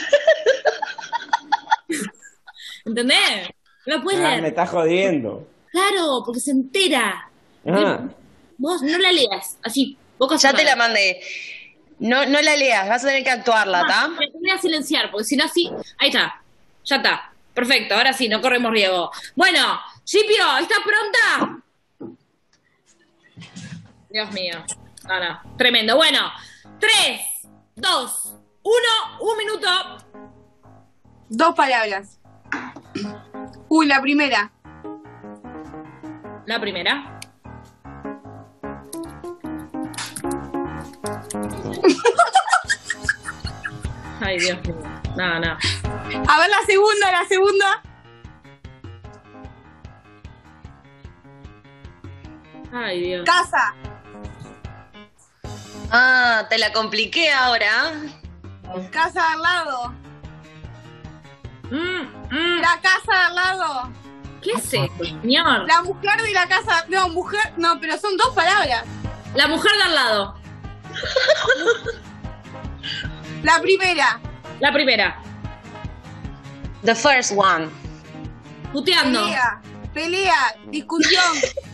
¿Entendés? No la puedes ah, leer. me estás jodiendo. Claro, porque se entera. Ah. Vos no la leas, así, boca Ya te cerrada. la mandé. No, no la leas, vas a tener que actuarla, ¿está? Ah, te voy a silenciar, porque si no así, ahí está, ya está, perfecto, ahora sí, no corremos riesgo. Bueno, Gipio, ¿estás pronta? Dios mío, no, no, tremendo. Bueno, tres, dos, uno, un minuto. Dos palabras. Uy, la primera. La primera. Ay, Dios mío, no, no. A ver la segunda, la segunda. Ay, Dios. Casa. Ah, te la compliqué ahora. Casa de al lado. Mm, mm. La casa de al lado. ¿Qué es esto, señor? La mujer de la casa. No, mujer. No, pero son dos palabras. La mujer de al lado. La primera. La primera. The first one. Puteando. Pelea. Pelea. Discusión.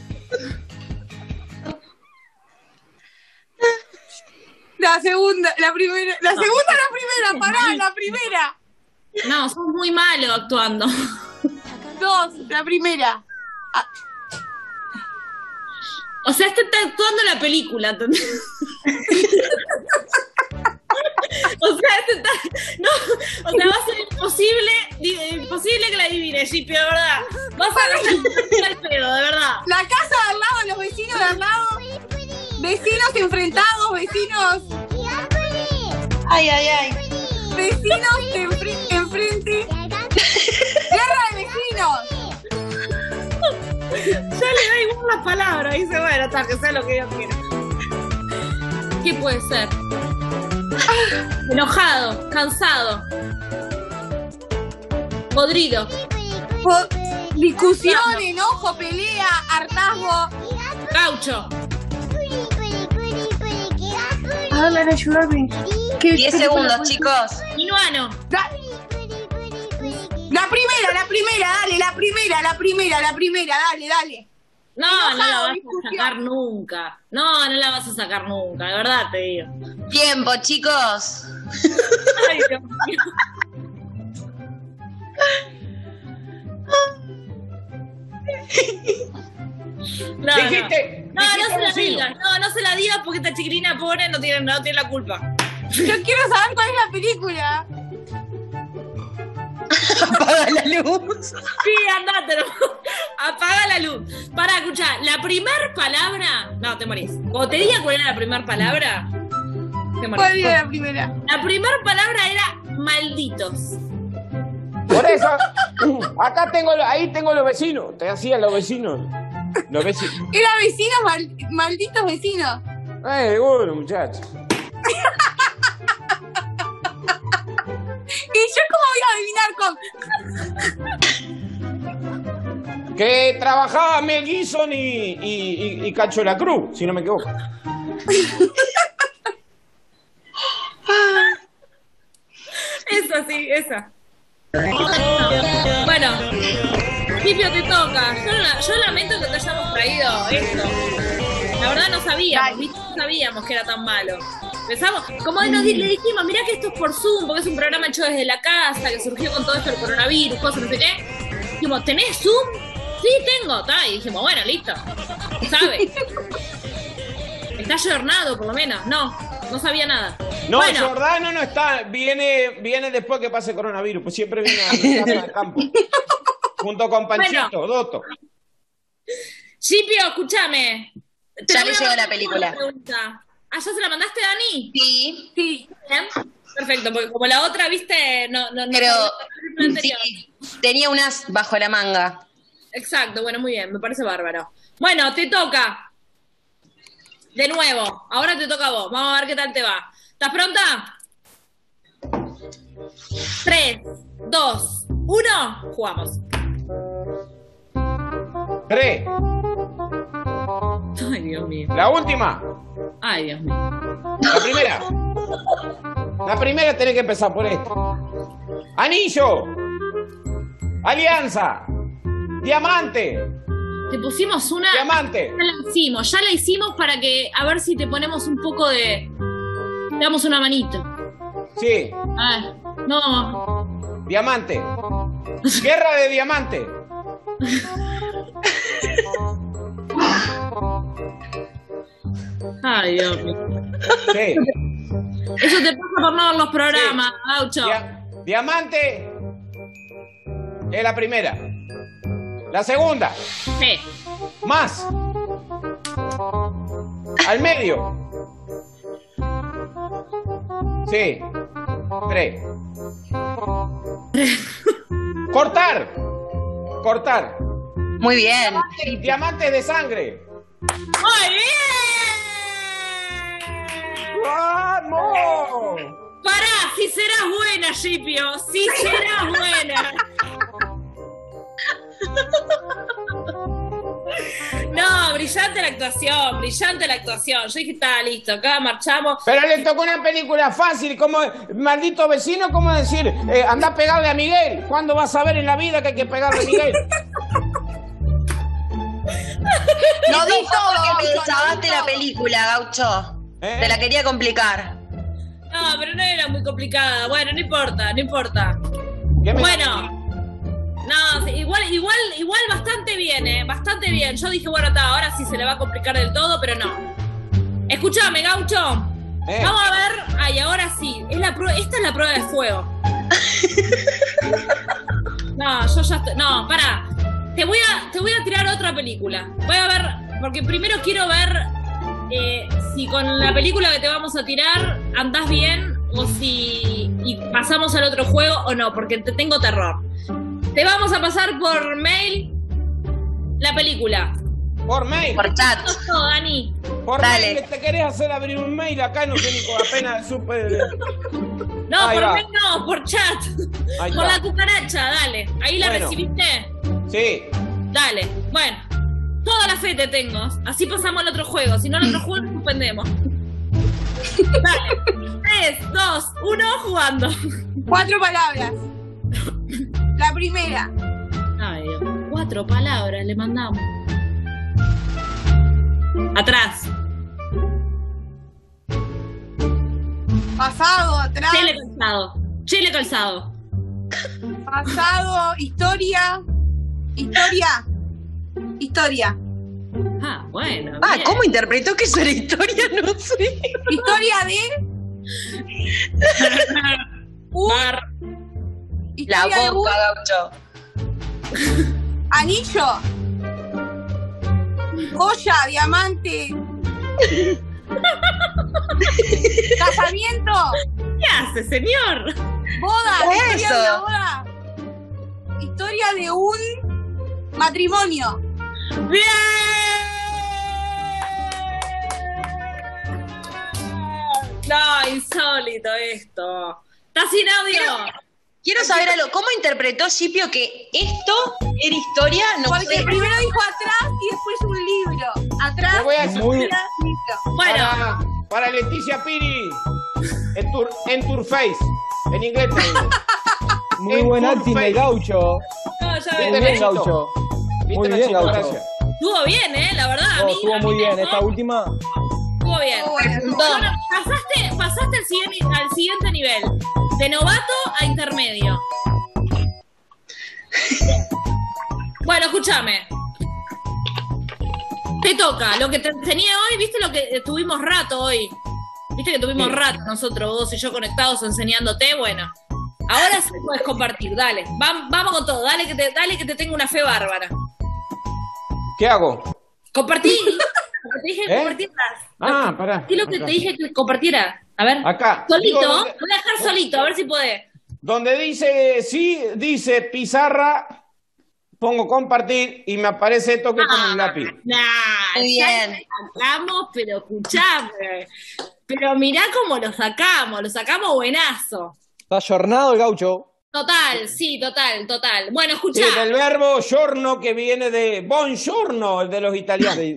La segunda. La primera. La segunda, la primera. Pará, la primera. No, sos muy malo actuando. Dos. La primera. Ah. O sea, este está actuando la película, ¿entendés? O sea, este está... No, o sea, va a ser imposible, imposible que la adivine, Shippy, de verdad. Vas a ver el pedo, de verdad. La casa de al lado, los vecinos de al lado. Vecinos enfrentados, vecinos. Ay, ay, ay. Vecinos enfre- enfrente. Guerra de vecinos. Ya le da igual la palabra, dice, bueno, hasta que sea lo que yo quiero. ¿Qué puede ser? Enojado, cansado, podrido. Po- discusión, enojo, pelea, hartazgo. Gaucho. Hablan, ayudarme. Diez segundos, chicos. Minuano. La, la primera, la primera, dale, la primera, la primera, la primera, dale, dale. No, no la Enojado, vas a discusión. sacar nunca. No, no la vas a sacar nunca, de verdad te digo. Tiempo, chicos. Ay, Dios mío. No, Dijiste, no, no, no dijiste se la vecino. digas, no, no se la digas porque esta chiquilina pobre no tiene, no tiene la culpa. Yo quiero saber cuál es la película. Apaga la luz. Sí, andate, no. Apaga la luz. Para, escuchá, la primer palabra. No, te morís. Cuando te diga cuál era la primer palabra, te morís. ¿Cuál era la primera? La primer palabra era malditos. Por eso, acá tengo, ahí tengo los vecinos. Te hacían los vecinos. Los vecinos. Era vecinos, mal- malditos vecinos. Eh, bueno, muchachos. ¿Y yo cómo voy a adivinar con...? Que trabajaba Mel Gibson y, y, y, y Cacho de la Cruz, si no me equivoco. Esa sí, esa. Bueno, Pipio, te toca. Yo, la- yo lamento que te hayamos traído esto. La verdad no sabíamos, ¿viste? No sabíamos que era tan malo. Pensamos, como nos di- le dijimos, mirá que esto es por Zoom, porque es un programa hecho desde la casa, que surgió con todo esto del coronavirus, cosas, no sé qué. Dijimos, ¿tenés Zoom? Sí, tengo, ta. Y dijimos, bueno, listo. ¿Sabe? Está ayornado, por lo menos. No, no sabía nada. No, bueno, Jordano no está, viene, viene después que pase coronavirus, pues siempre viene a la casa del campo. Junto con Panchito, Bueno. Doto. Shipio, escúchame. Te Ya voy le a llegó mandar la película. una pregunta. ¿Ah, ya se la mandaste, Dani? Sí, Sí. Bien. Perfecto, porque como la otra, viste, no, no, no pero no- no- anterior. sí, tenía unas bajo la manga. Exacto, bueno, muy bien, me parece bárbaro. Bueno, te toca. De nuevo, ahora te toca a vos. Vamos a ver qué tal te va. ¿Estás pronta? Tres, dos, uno, jugamos. Tres. Ay, Dios mío. La última. Ay, Dios mío. La primera. La primera tenés que empezar por esto. Anillo. Alianza. Diamante. Te pusimos una... Diamante. Ya la hicimos, ya la hicimos para que, a ver si te ponemos un poco de... Te damos una manito. Sí. A ver, no. Diamante. Guerra de diamante. Ay, Dios mío. Sí. Eso te pasa por no ver los programas, Gaucho. Dia- diamante es la primera. La segunda, Sí. más. Al medio. Sí. Tres. Cortar. Cortar. Muy bien. Diamantes de sangre. ¡Muy bien! ¡Vamos! Pará, si serás buena, Shipio, si serás buena. No, brillante la actuación, brillante la actuación. Yo dije, está listo, acá marchamos. Pero le tocó una película fácil, como maldito vecino, como decir, eh, anda a pegarle a Miguel. ¿Cuándo vas a ver en la vida que hay que pegarle a Miguel? No di dijo todo, porque Gaucho, pensabaste no di la todo. película, Gaucho. ¿Eh? Te la quería complicar. No, pero no era muy complicada. Bueno, no importa, no importa. ¿Qué me- Bueno. No, sí, igual, igual, igual bastante bien, eh. Bastante bien. Yo dije, bueno, está, ahora sí se le va a complicar del todo, pero no. Escuchame, Gaucho. Eh. Vamos a ver. Ay, ahora sí. Es la prue- Esta es la prueba de fuego. No, yo ya estoy. No, pará. Te voy a, te voy a tirar otra película. Voy a ver, porque primero quiero ver eh, si con la película que te vamos a tirar andás bien o si y pasamos al otro juego o no, porque te tengo terror. Te vamos a pasar por mail la película. Por mail. Por chat. No, Dani. Por Dale. mail. ¿Te querés hacer abrir un mail acá? No sé ni con apenas supe. No, Ahí por va. mail no, por chat. Ahí Por está. la cucaracha, dale. ¿Ahí la Bueno. recibiste? Sí. Dale. Bueno, toda la fe te tengo. Así pasamos al otro juego. Si no, el otro juego lo suspendemos. Dale. Tres, dos, uno, jugando. Cuatro palabras. La primera. Ay, Dios. Cuatro palabras le mandamos. Atrás. Pasado, atrás. Chile calzado. Chile calzado. Pasado, historia. Historia. Historia. Ah, bueno. Ah, bien. ¿cómo interpretó que eso era historia? No sé. Historia de. Un. Bar. La Historia de un boca, Gaucho. anillo. Joya, diamante. Casamiento. ¿Qué hace, señor? Boda. ¿Qué es Historia de eso? una boda. Historia de un matrimonio. ¡Bien! No, insólito esto. ¿Estás sin audio? Quiero saber algo. ¿Cómo interpretó Scipio que esto era historia? No Porque sé. primero dijo atrás y después un libro. Atrás, Te voy a decir- Muy- libro, libro. Bueno, Para, para Leticia Piri. En tur, en Turface. En inglés te digo. Muy En buen full acting de face. Gaucho. no, ya ¿Viste, Muy ves. bien, Nachito? Gaucho. ¿Viste, Muy bien, Nachito? Gaucho. Gracias. Estuvo bien, ¿eh? La verdad. a Oh, mí- estuvo a mí muy me bien. dejó- Esta última. Estuvo bien. Estuvo bueno, estuvo Todo. Bueno, pasaste, pasaste al, siguiente, al siguiente nivel. De novato a intermedio. Bueno, escúchame. Te toca. Lo que te tenía hoy, ¿viste lo que tuvimos rato hoy? ¿Viste que tuvimos Sí. rato nosotros, vos y yo conectados enseñándote? Bueno. Ahora sí puedes compartir, dale. Va- vamos con todo, dale que, te, dale que te tengo una fe bárbara. ¿Qué hago? Compartí. Lo que te dije que ¿Eh? compartieras. Ah, pará. ¿Qué es lo que Acá. te dije que compartiera? A ver. Acá. Solito. Digo, Lo donde- voy a dejar solito, a ver si podés. Donde dice, sí, dice pizarra, pongo compartir y me aparece esto que es como un lápiz. Nah, Muy ya bien. lo sacamos, pero escuchame. Pero mirá cómo lo sacamos, lo sacamos buenazo. Está ayornado el Gaucho. Total, sí, total, total. Bueno, escuchá. Sí, del verbo giorno que viene de buongiorno, el de los italianos. Sí.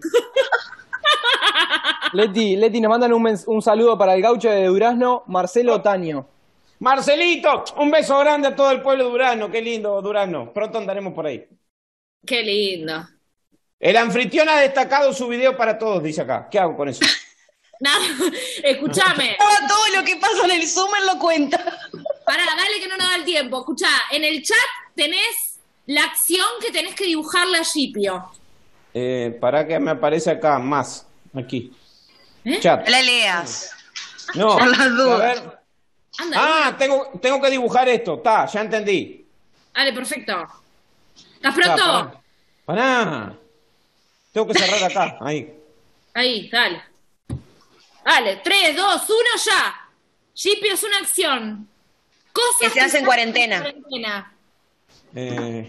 Leti, Leti, nos mandan un, mens- un saludo para el Gaucho de Durazno, Marcelo Taño. Marcelito, un beso grande a todo el pueblo de Durazno, qué lindo Durazno. Pronto andaremos por ahí. Qué lindo. El anfitrión ha destacado su video para todos, dice acá. ¿Qué hago con eso? Nada, escuchame. Ahora todo lo que pasa en el Zoom él lo cuenta. Pará, dale que no nos da el tiempo. Escuchá, en el chat tenés la acción que tenés que dibujarle a Scipio. Eh, para que me aparece acá, más, aquí. ¿Eh? Chat. No la leas. No, Por las a dudas. ver. Anda, Ah, tengo, tengo que dibujar esto, está, ya entendí. dale, perfecto. ¿Estás Ya, pronto? pará. Pará. Tengo que cerrar acá, ahí. Ahí, dale. Dale, tres, dos, uno, ya. Scipio es una acción. Cosas Que se hace en cuarentena. cuarentena. Eh,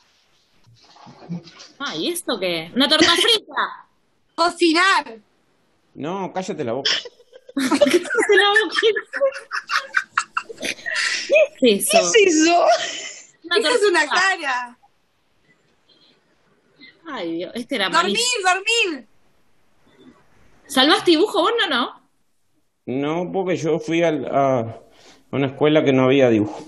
Ay, ¿esto qué? ¿Una torta frita? Cocinar. no, cállate la boca. Se la boquita. ¿Qué es eso? ¿Qué es eso? Una Esa es una tortilla. cara. Ay, Dios, este era Dormir, malísimo. dormir. ¿Salvaste dibujo vos, no, no? No, porque yo fui al- a una escuela que no había dibujo.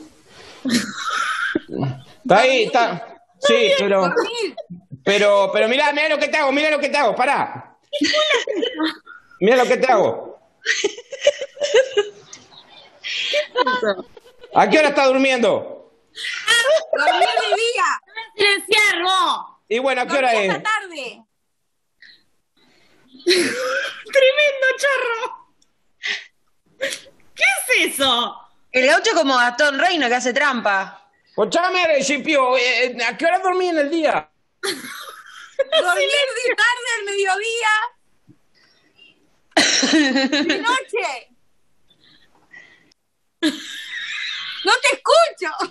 Está ahí, está. Sí, pero, Dormir. pero, pero mira, mira lo que te hago, mira lo que te hago, pará. Mira lo que te hago. ¿A qué hora estás durmiendo? Dormir de día. ¡Silenciar vos! Y bueno, ¿a qué hora Dormir es? hasta tarde. ¡Tremendo chorro! ¿Qué es eso? El gaucho como Gastón Reino que hace trampa. Escuchame, Recipio, eh, ¿a qué hora dormí en el día? Dormir de tarde al mediodía. De noche. No te escucho.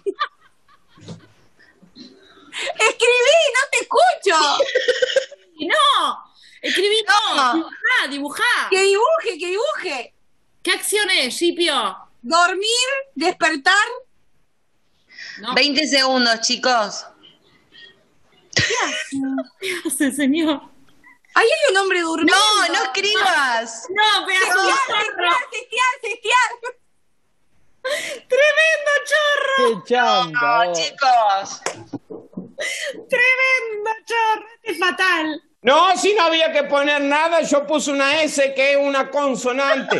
Escribí, no te escucho. Y no, escribí no, No. dibujá, dibujá. Que dibuje, que dibuje. ¿Qué acción es, Shipio? Dormir, despertar. No, veinte segundos, chicos. ¿qué hace, señor? Ahí hay un hombre durmiendo. No, no escribas. No, pedazo de Sestear, chorro. sestear, sestear, sestear. ¡Tremendo chorro! ¡Qué chanta! No, vos. chicos. ¡Tremendo chorro! Este es fatal. No, si no había que poner nada, yo puse una S que es una consonante.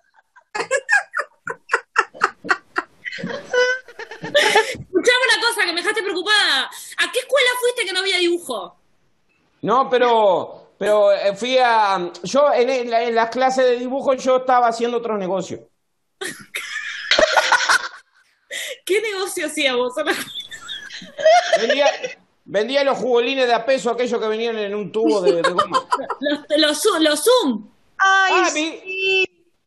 Escuchame una cosa que me dejaste preocupada. ¿A qué escuela fuiste que no había dibujo? No, pero, pero eh, fui a... Yo en, el- en las clases de dibujo yo estaba haciendo otros negocios. ¿Qué negocio hacía vos? Vendía, vendía los jugolines de a peso, aquellos que venían en un tubo de, de goma. Los, los, Zoom- los Zoom. Ay, Ah, sí. vi-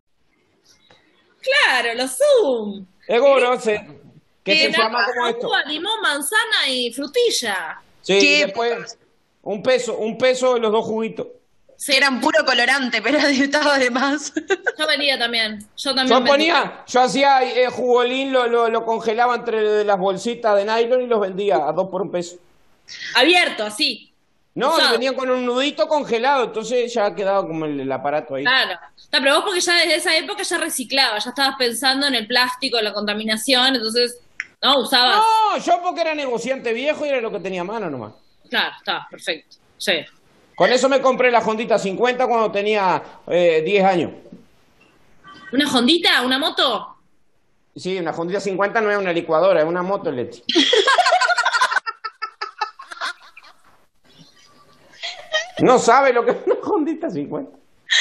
Claro, los Zoom. Seguro, se, que se Era llama como esto. uva, limón, manzana y frutilla. Sí, ¿Qué? después un peso, un peso de los dos juguitos. Sí, Eran puro colorante, pero estaba de más. yo venía también. Yo también Yo vendía. ponía, yo hacía eh, jugolín, lo, lo, lo congelaba entre las bolsitas de nylon y los vendía a dos por un peso. Abierto, así. No, Usado. lo venían con un nudito congelado, entonces ya quedaba como el, el aparato ahí. Claro. No, pero vos porque ya desde esa época ya reciclabas, ya estabas pensando en el plástico, en la contaminación, entonces, no, usabas. No, yo porque era negociante viejo y era lo que tenía a mano nomás. Claro, está, perfecto. Sí. Con eso me compré la Hondita cincuenta cuando tenía eh, diez años. ¿Una Hondita? ¿Una moto? Sí, una Hondita cincuenta no es una licuadora, es una moto eléctrica. No sabe lo que es una Hondita cincuenta.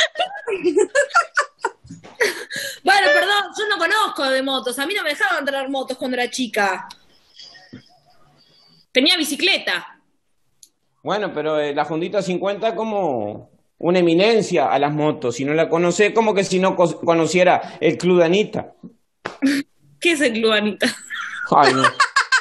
Bueno, perdón, yo no conozco de motos. A mí no me dejaban traer motos cuando era chica. Tenía bicicleta. Bueno, pero eh, la Hondita cincuenta es como una eminencia a las motos. Si no la conoce, como que si no co- conociera el Club de Anita. ¿Qué es el Club Anita? Ay, no.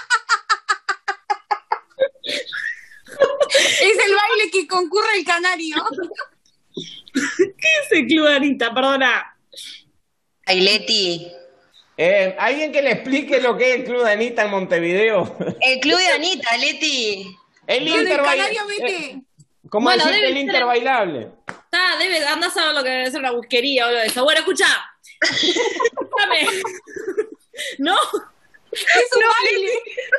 Es el baile que concurre el canario. ¿Qué es el Club Anita? Perdona. Ay, Leti. Eh, ¿Alguien que le explique lo que es el Club de Anita en Montevideo? El club de Anita, Leti. El Donde el Inter baila- canario mete. eh, ¿Cómo Bueno, decirte debe el ser- Inter bailable? Está, debe, anda a saber lo que debe ser una busquería o algo de eso. Bueno, escucha. Escúchame. ¿No? Es un baile.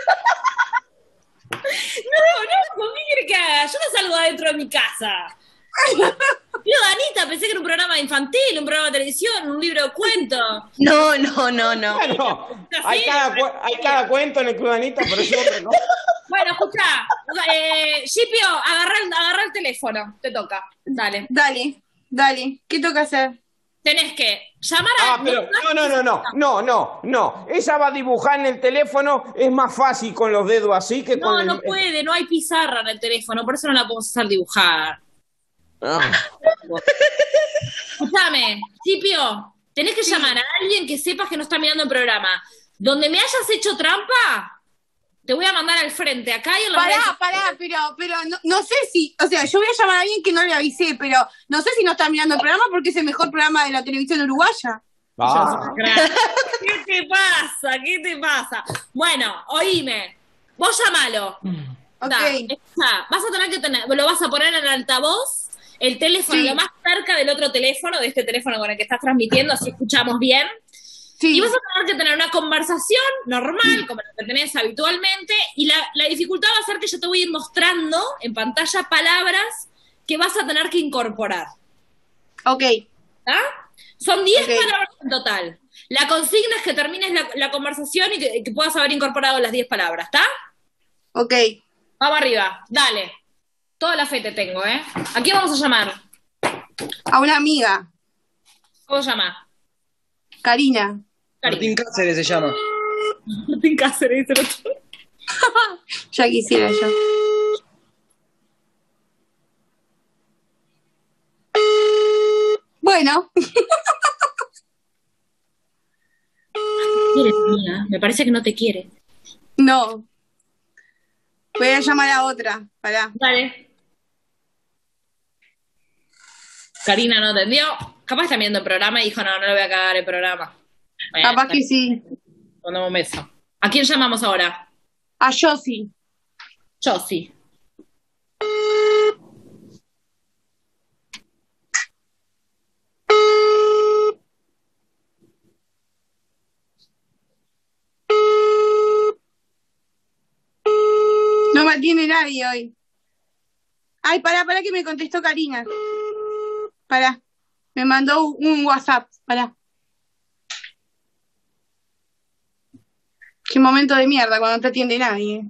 No, no, ¿con qué quiere que haga? Yo no salgo adentro de mi casa. Yo, Anita, pensé que era un programa infantil, un programa de televisión, un libro de cuentos. No, no, no, no. Bueno, hay cada, cu- hay cada cuento en el Club de Anita, pero yo otro no. Bueno, escucha, eh, Shipio, agarra, el- agarra el teléfono, te toca, dale. Dale, dale. ¿Qué toca hacer? Tenés que llamar a... Ah, pero no, no, no, no, no, no, no. Ella va a dibujar en el teléfono, es más fácil con los dedos así que con No, el... no puede, no hay pizarra en el teléfono, por eso no la podemos hacer dibujar. Ah. Escúchame, Shipio, tenés que llamar a alguien que sepas que no está mirando el programa. Donde me hayas hecho trampa, te voy a mandar al frente, acá y en los Pará, pará, pero, pero no, no sé si, o sea, yo voy a llamar a alguien que no le avisé, pero no sé si no está mirando el programa porque es el mejor programa de la televisión uruguaya. Ah. ¿Qué te pasa? ¿Qué te pasa? Bueno, oíme, vos llamalo. Está, Ok. está. Vas a tener que tener, lo vas a poner en altavoz, el teléfono Sí. lo más cerca del otro teléfono, de este teléfono con el que estás transmitiendo, así escuchamos bien. Sí. Y vas a tener que tener una conversación normal, como la que tenés habitualmente, y la, la dificultad va a ser que yo te voy a ir mostrando en pantalla palabras que vas a tener que incorporar. Ok. ¿Está? Son diez Ok. palabras en total. La consigna es que termines la, la conversación y que, que puedas haber incorporado las diez palabras, ¿está? Ok. Vamos arriba, dale. Toda la fe te tengo, ¿eh? ¿A quién vamos a llamar? A una amiga, ¿Cómo se llama? Karina. Martín Cáceres se llama. Martín Cáceres, el otro. Ya quisiera yo. Bueno, Quiere, mía. Me parece que no te quiere. no. Voy a llamar a otra. Pará. Dale. Karina no atendió. Capaz está viendo el programa y dijo, no, no le voy a cagar el programa. Bueno, Capaz que sí. mandamos un beso. ¿A quién llamamos ahora? A Josie. Yo sí. No me atiende nadie hoy. Ay, pará, pará que me contestó Karina. Pará. Me mandó un un WhatsApp. Pará. Qué momento de mierda cuando no te atiende nadie.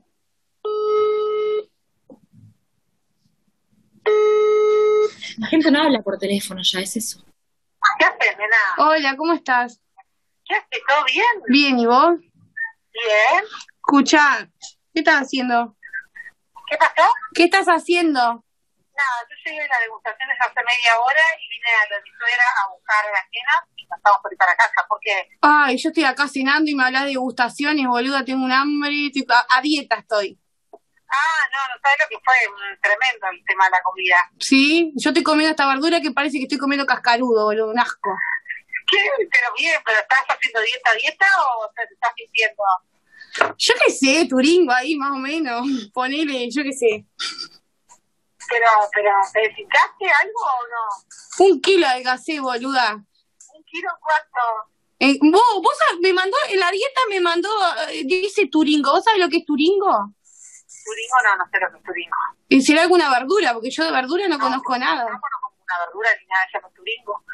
La gente no habla por teléfono ya, es eso. ¿Qué haces, nena? Hola, ¿cómo estás? ¿Qué haces? ¿Todo bien? Bien, ¿y vos? Bien. Escuchá, ¿qué estás haciendo? ¿Qué pasó? ¿Qué estás haciendo? Nada, yo llegué a la degustación desde hace media hora y vine a la de mi suegra a buscar a la cena y nos estamos por ir para casa porque... Ay, yo estoy acá cenando y me hablas de degustaciones, boluda, tengo un hambre, estoy a, a dieta estoy. Ah, no, no sabes lo que fue, mm, tremendo el tema de la comida. ¿Sí? Yo estoy comiendo esta verdura que parece que estoy comiendo cascarudo, boludo, un asco. ¿Qué? Pero bien, ¿pero estás haciendo dieta, dieta o te estás sintiendo? Yo qué sé, turingo ahí más o menos, ponele, yo qué sé. Pero, pero, ¿te deshinchaste algo o no? Un kilo de gasé, boluda. ¿Un kilo cuánto? Eh, vos, vos sab- me mandó, en la dieta me mandó, eh, dice turingo, ¿vos sabés lo que es turingo? ¿Turingo? No, no sé lo que es turingo. Y será alguna verdura, porque yo de verdura no conozco nada. No conozco una verdura ni nada, se llama turingo.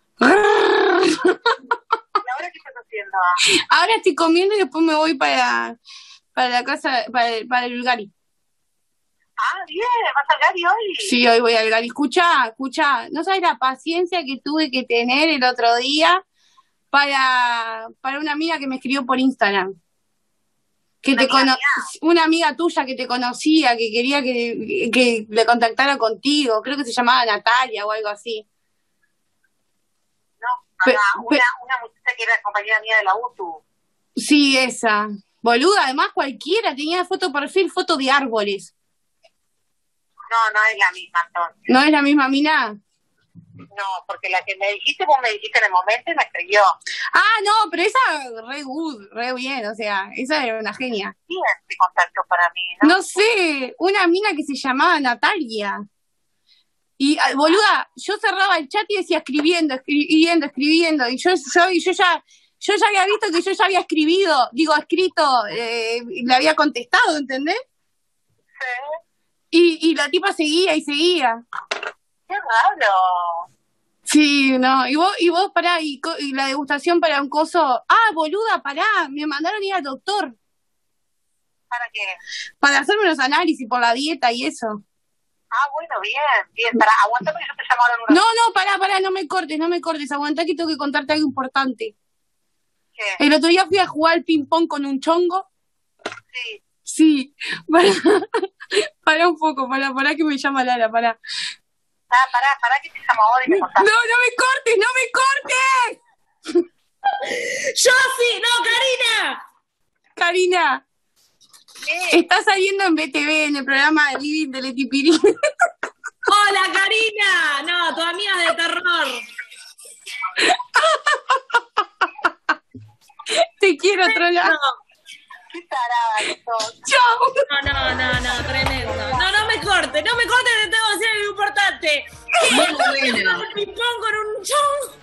¿Y ahora qué estás haciendo? Ahora estoy comiendo y después me voy para, para la casa, para, el- para el Gari. Ah, bien, ¿vas a Gary hoy? Sí, hoy voy al Gari. Escuchá, escuchá, no sabes la paciencia que tuve que tener el otro día para, para una amiga que me escribió por Instagram. Que ¿Una te amiga cono- mía? una amiga tuya que te conocía, que quería que, que le contactara contigo, creo que se llamaba Natalia o algo así. No, Pe- una, pe- una, una muchacha que era compañera mía de la U T U. Sí, esa. Boluda, además cualquiera tenía foto perfil, foto de árboles. No, no es la misma entonces. ¿No es la misma mina? No, porque la que me dijiste, vos me dijiste en el momento y me escribió. Ah, no, pero esa re good, re bien, o sea, esa era una genia. ¿Quién te contactó para mí? No, No sé, una mina que se llamaba Natalia. Y, ah, boluda, yo cerraba el chat y decía escribiendo, escribiendo, escribiendo. Y yo, yo, y yo ya, yo ya había visto que yo ya había escribido, digo, escrito, eh, le había contestado, ¿entendés? sé. Y, y la tipa seguía y seguía. Qué raro. Sí, no, y vos, y vos pará, y, co- y la degustación para un coso, ah, boluda, pará, me mandaron ir al doctor ¿Para qué? para hacerme unos análisis por la dieta y eso. Ah, bueno, bien, bien. Para, aguantame que yo te llamo ahora en un No, rato. no, pará, pará, no me cortes, no me cortes, aguantá que tengo que contarte algo importante. ¿Qué? El otro día fui a jugar al ping-pong con un chongo. Sí. Sí, pará, pará un poco, pará, pará que me llama Lara, pará. Ah, pará, pará que te llamo ahora y me No, contás. no me cortes, no me cortes. ¡Yo sí! ¡No, Karina! Karina, ¿Qué? está saliendo en B T V, en el programa de Living de Leti Pirín. ¡Hola, Karina! No, tu amiga de terror. Te quiero, trola. No. ¿Qué tarada que sos. Chau. No, no, no, no, tremendo. No, no me corte, no me corte, te tengo que decir algo importante. Muy bueno. Un ping-pong con un chon.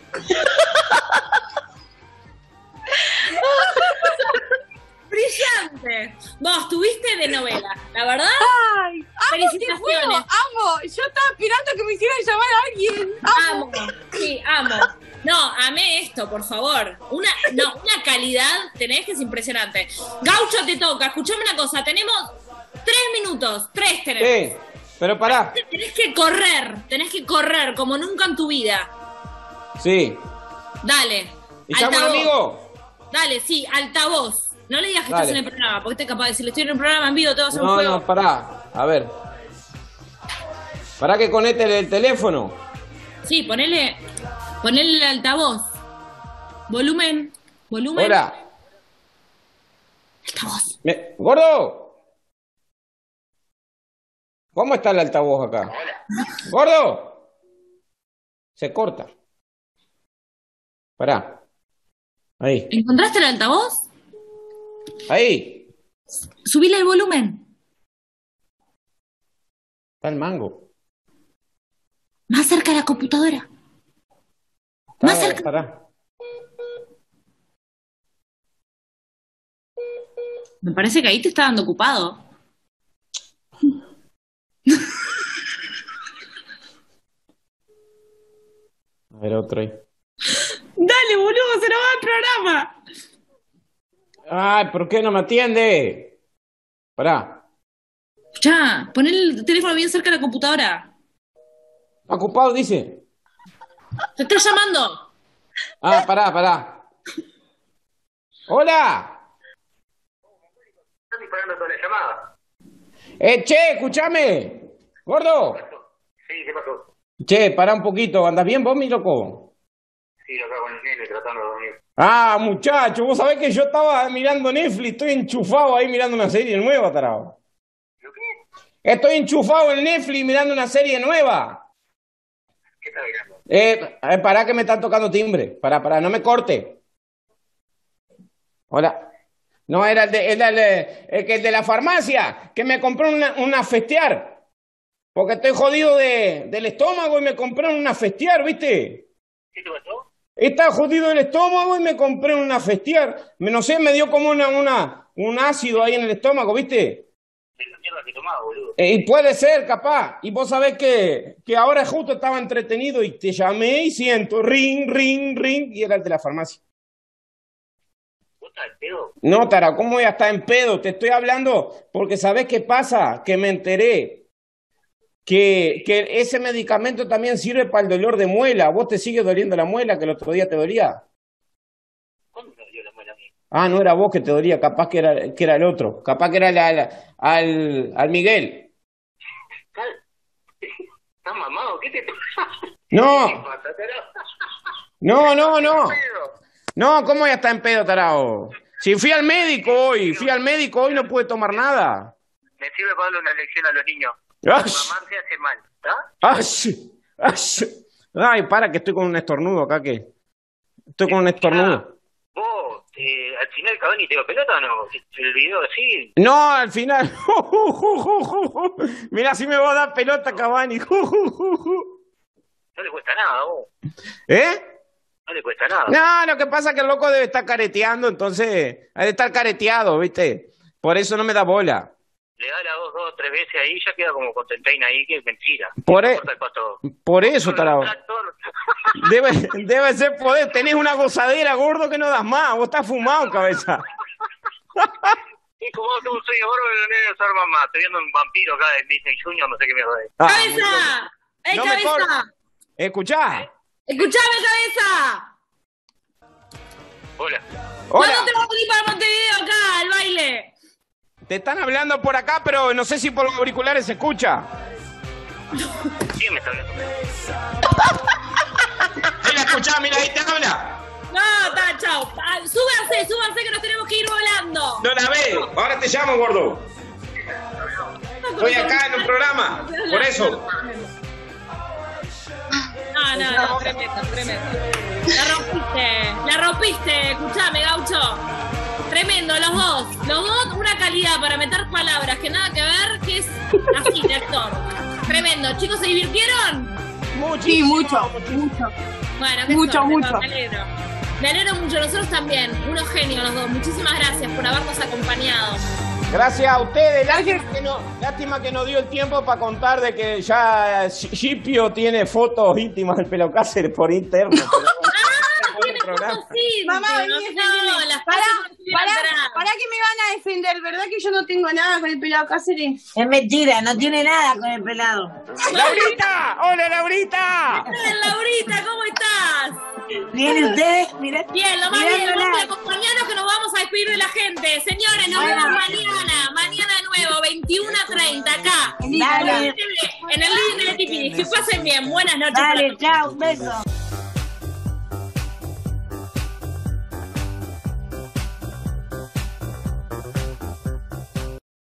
Brillante. Vos tuviste de novela, la verdad. Ay, amo este juego, Felicitaciones. amo. Yo estaba esperando que me hicieran llamar a alguien. Amo. Amo, sí, amo. No, amé esto, por favor. Una, no, una calidad tenés que es impresionante. Gaucho, te toca. Escuchame una cosa. Tenemos tres minutos. Tres tenemos. Sí, pero pará. Tenés que correr. Tenés que correr como nunca en tu vida. Sí. Dale. ¿Y llamo a un altavoz. amigo? Dale, sí, altavoz. No le digas que Dale. estás en el programa, porque estás capaz de decirle estoy en el programa en vivo, te vas a hacer un No, juego. no, pará. A ver. Pará que conecte el teléfono. Sí, ponele, ponele el altavoz. Volumen, volumen. Hola. Altavoz. Me- ¡Gordo! ¿Cómo está el altavoz acá? ¡Gordo! Se corta. Pará. Ahí. ¿Encontraste el altavoz? Ahí. Subile el volumen. Está el mango. Más cerca de la computadora. Está, Más cerca. Pará. Me parece que ahí te está dando ocupado. A ver, otro ahí. Dale, boludo, se nos va el programa. Ay, ¿por qué no me atiende? Pará. Ya, pon el teléfono bien cerca de la computadora. Ocupado, dice. Te estoy llamando. Ah, pará, pará. ¡Hola! Estás disparando toda la llamada. Eh, che, escúchame. Gordo. Sí, ¿qué pasó? Che, pará un poquito. ¿Andás bien vos, mi loco? Sí, acá con el nene tratando de dormir. Ah, muchacho, vos sabés que yo estaba mirando Netflix, estoy enchufado ahí mirando una serie nueva, tarado. ¿Lo qué? Estoy enchufado en Netflix mirando una serie nueva. ¿Qué estás mirando? Eh, eh, pará que me están tocando timbre. Pará, pará, no me corte. Hola. No, era el de, era el, de- el que el de la farmacia, que me compró una, una festear. Porque estoy jodido de, del estómago y me compré una festear, ¿viste? ¿Qué te pasó? Está jodido el estómago y me compré una festear. Me, no sé, me dio como una, una, un ácido ahí en el estómago, ¿viste? De la mierda que tomaba, boludo. Eh, y puede ser, capaz. Y vos sabés que, que ahora justo estaba entretenido y te llamé y siento ring, ring, ring, y era el de la farmacia. ¿Vos estás al pedo? No, Tara, ¿cómo voy a estar en pedo? Te estoy hablando porque ¿sabés qué pasa? Que me enteré que, que ese medicamento también sirve para el dolor de muela. ¿Vos te sigue doliendo la muela que el otro día te dolía? ¿Cuándo me dolió la muela a mí? Ah, no era vos que te dolía, capaz que era, que era el otro. Capaz que era la- la- al, al Miguel. ¿Estás estás mamado? ¿Qué te pasa? No. ¿Qué te pasa, tarado? No, no, no. Pedo. No, ¿cómo ya está en pedo, tarao? Si fui al médico hoy, fui al médico hoy, no pude tomar nada. Me sirve para darle una lección a los niños. Ay. Mamarse hace mal, ¿está? Ay, ay, ay, para que estoy con un estornudo acá que. Estoy con un estornudo. Vos, eh, al final Cavani te dio pelota o no? El video así. No, al final. Mira, si me va a dar pelota Cavani. No le cuesta nada, vos. ¿Eh? No le cuesta nada. No, lo que pasa es que el loco debe estar careteando, entonces. Ha de estar careteado, ¿viste? Por eso no me da bola. Le da las dos, dos, tres veces ahí, ya queda como contenteina ahí, que es mentira. Por, e- Corta el pasto. por eso, tarao. Tractor. Debe, debe ser poder. Tenés una gozadera, gordo, que no das más. Vos estás fumado, cabeza. Y como tú soy gordo, no debes ser mamá. Estoy viendo un vampiro acá de Disney Junior, no sé qué mierda es. Ah, ¡Cabeza! ¡Ey, no me cabeza! cor- Escuchá. ¡Escuchame, cabeza! Hola. Hola. ¿Cuándo te vas a venir para Montevideo acá, al baile? Te están hablando por acá, pero no sé si por los auriculares se escucha. ¿Quién me está hablando? Ahí la escuchá, mira, ahí te habla. No, está, chao. Ah, Súbanse, súbanse que nos tenemos que ir volando. No la veo. Ahora te llamo, gordo. Estoy acá en un programa. Por eso. No, no, no, tremendo, tremendo. La rompiste, la rompiste. Escuchame, Gaucho. Tremendo, los dos. Los dos, una calidad para meter palabras que nada que ver, que es así de actor. Tremendo. Chicos, ¿se divirtieron? Sí, mucho, mucho. Bueno, qué Mucho, suerte, mucho. Me alegro. Me alegro mucho, nosotros también. Unos genios los dos. Muchísimas gracias por habernos acompañado. Gracias a ustedes. Lástima que no, lástima que no dio el tiempo para contar de que ya Scipio tiene fotos íntimas del Pelo Cáceres por interno. Pero bueno, ah, tiene fotos sí. Mamá, vení, no, defendeme. no, las Pará, cosas no pará, atrás. pará que me van a defender, ¿verdad que yo no tengo nada con el pelado Cáceres? Es mentira, no tiene nada con el pelado. ¡Laurita! ¡Hola, Laurita! Laurita, ¿cómo estás? ¿Bien ustedes? Mirá, Bien, lo más mirá, bien, mirá. vamos a acompañarnos que nos vamos a despedir de la gente. Señores, nos vemos mañana, mañana de nuevo, veintiuno a treinta, acá. Dale. En el living de Leti Pini. Que pasen bien, buenas noches. Dale, chao, un beso.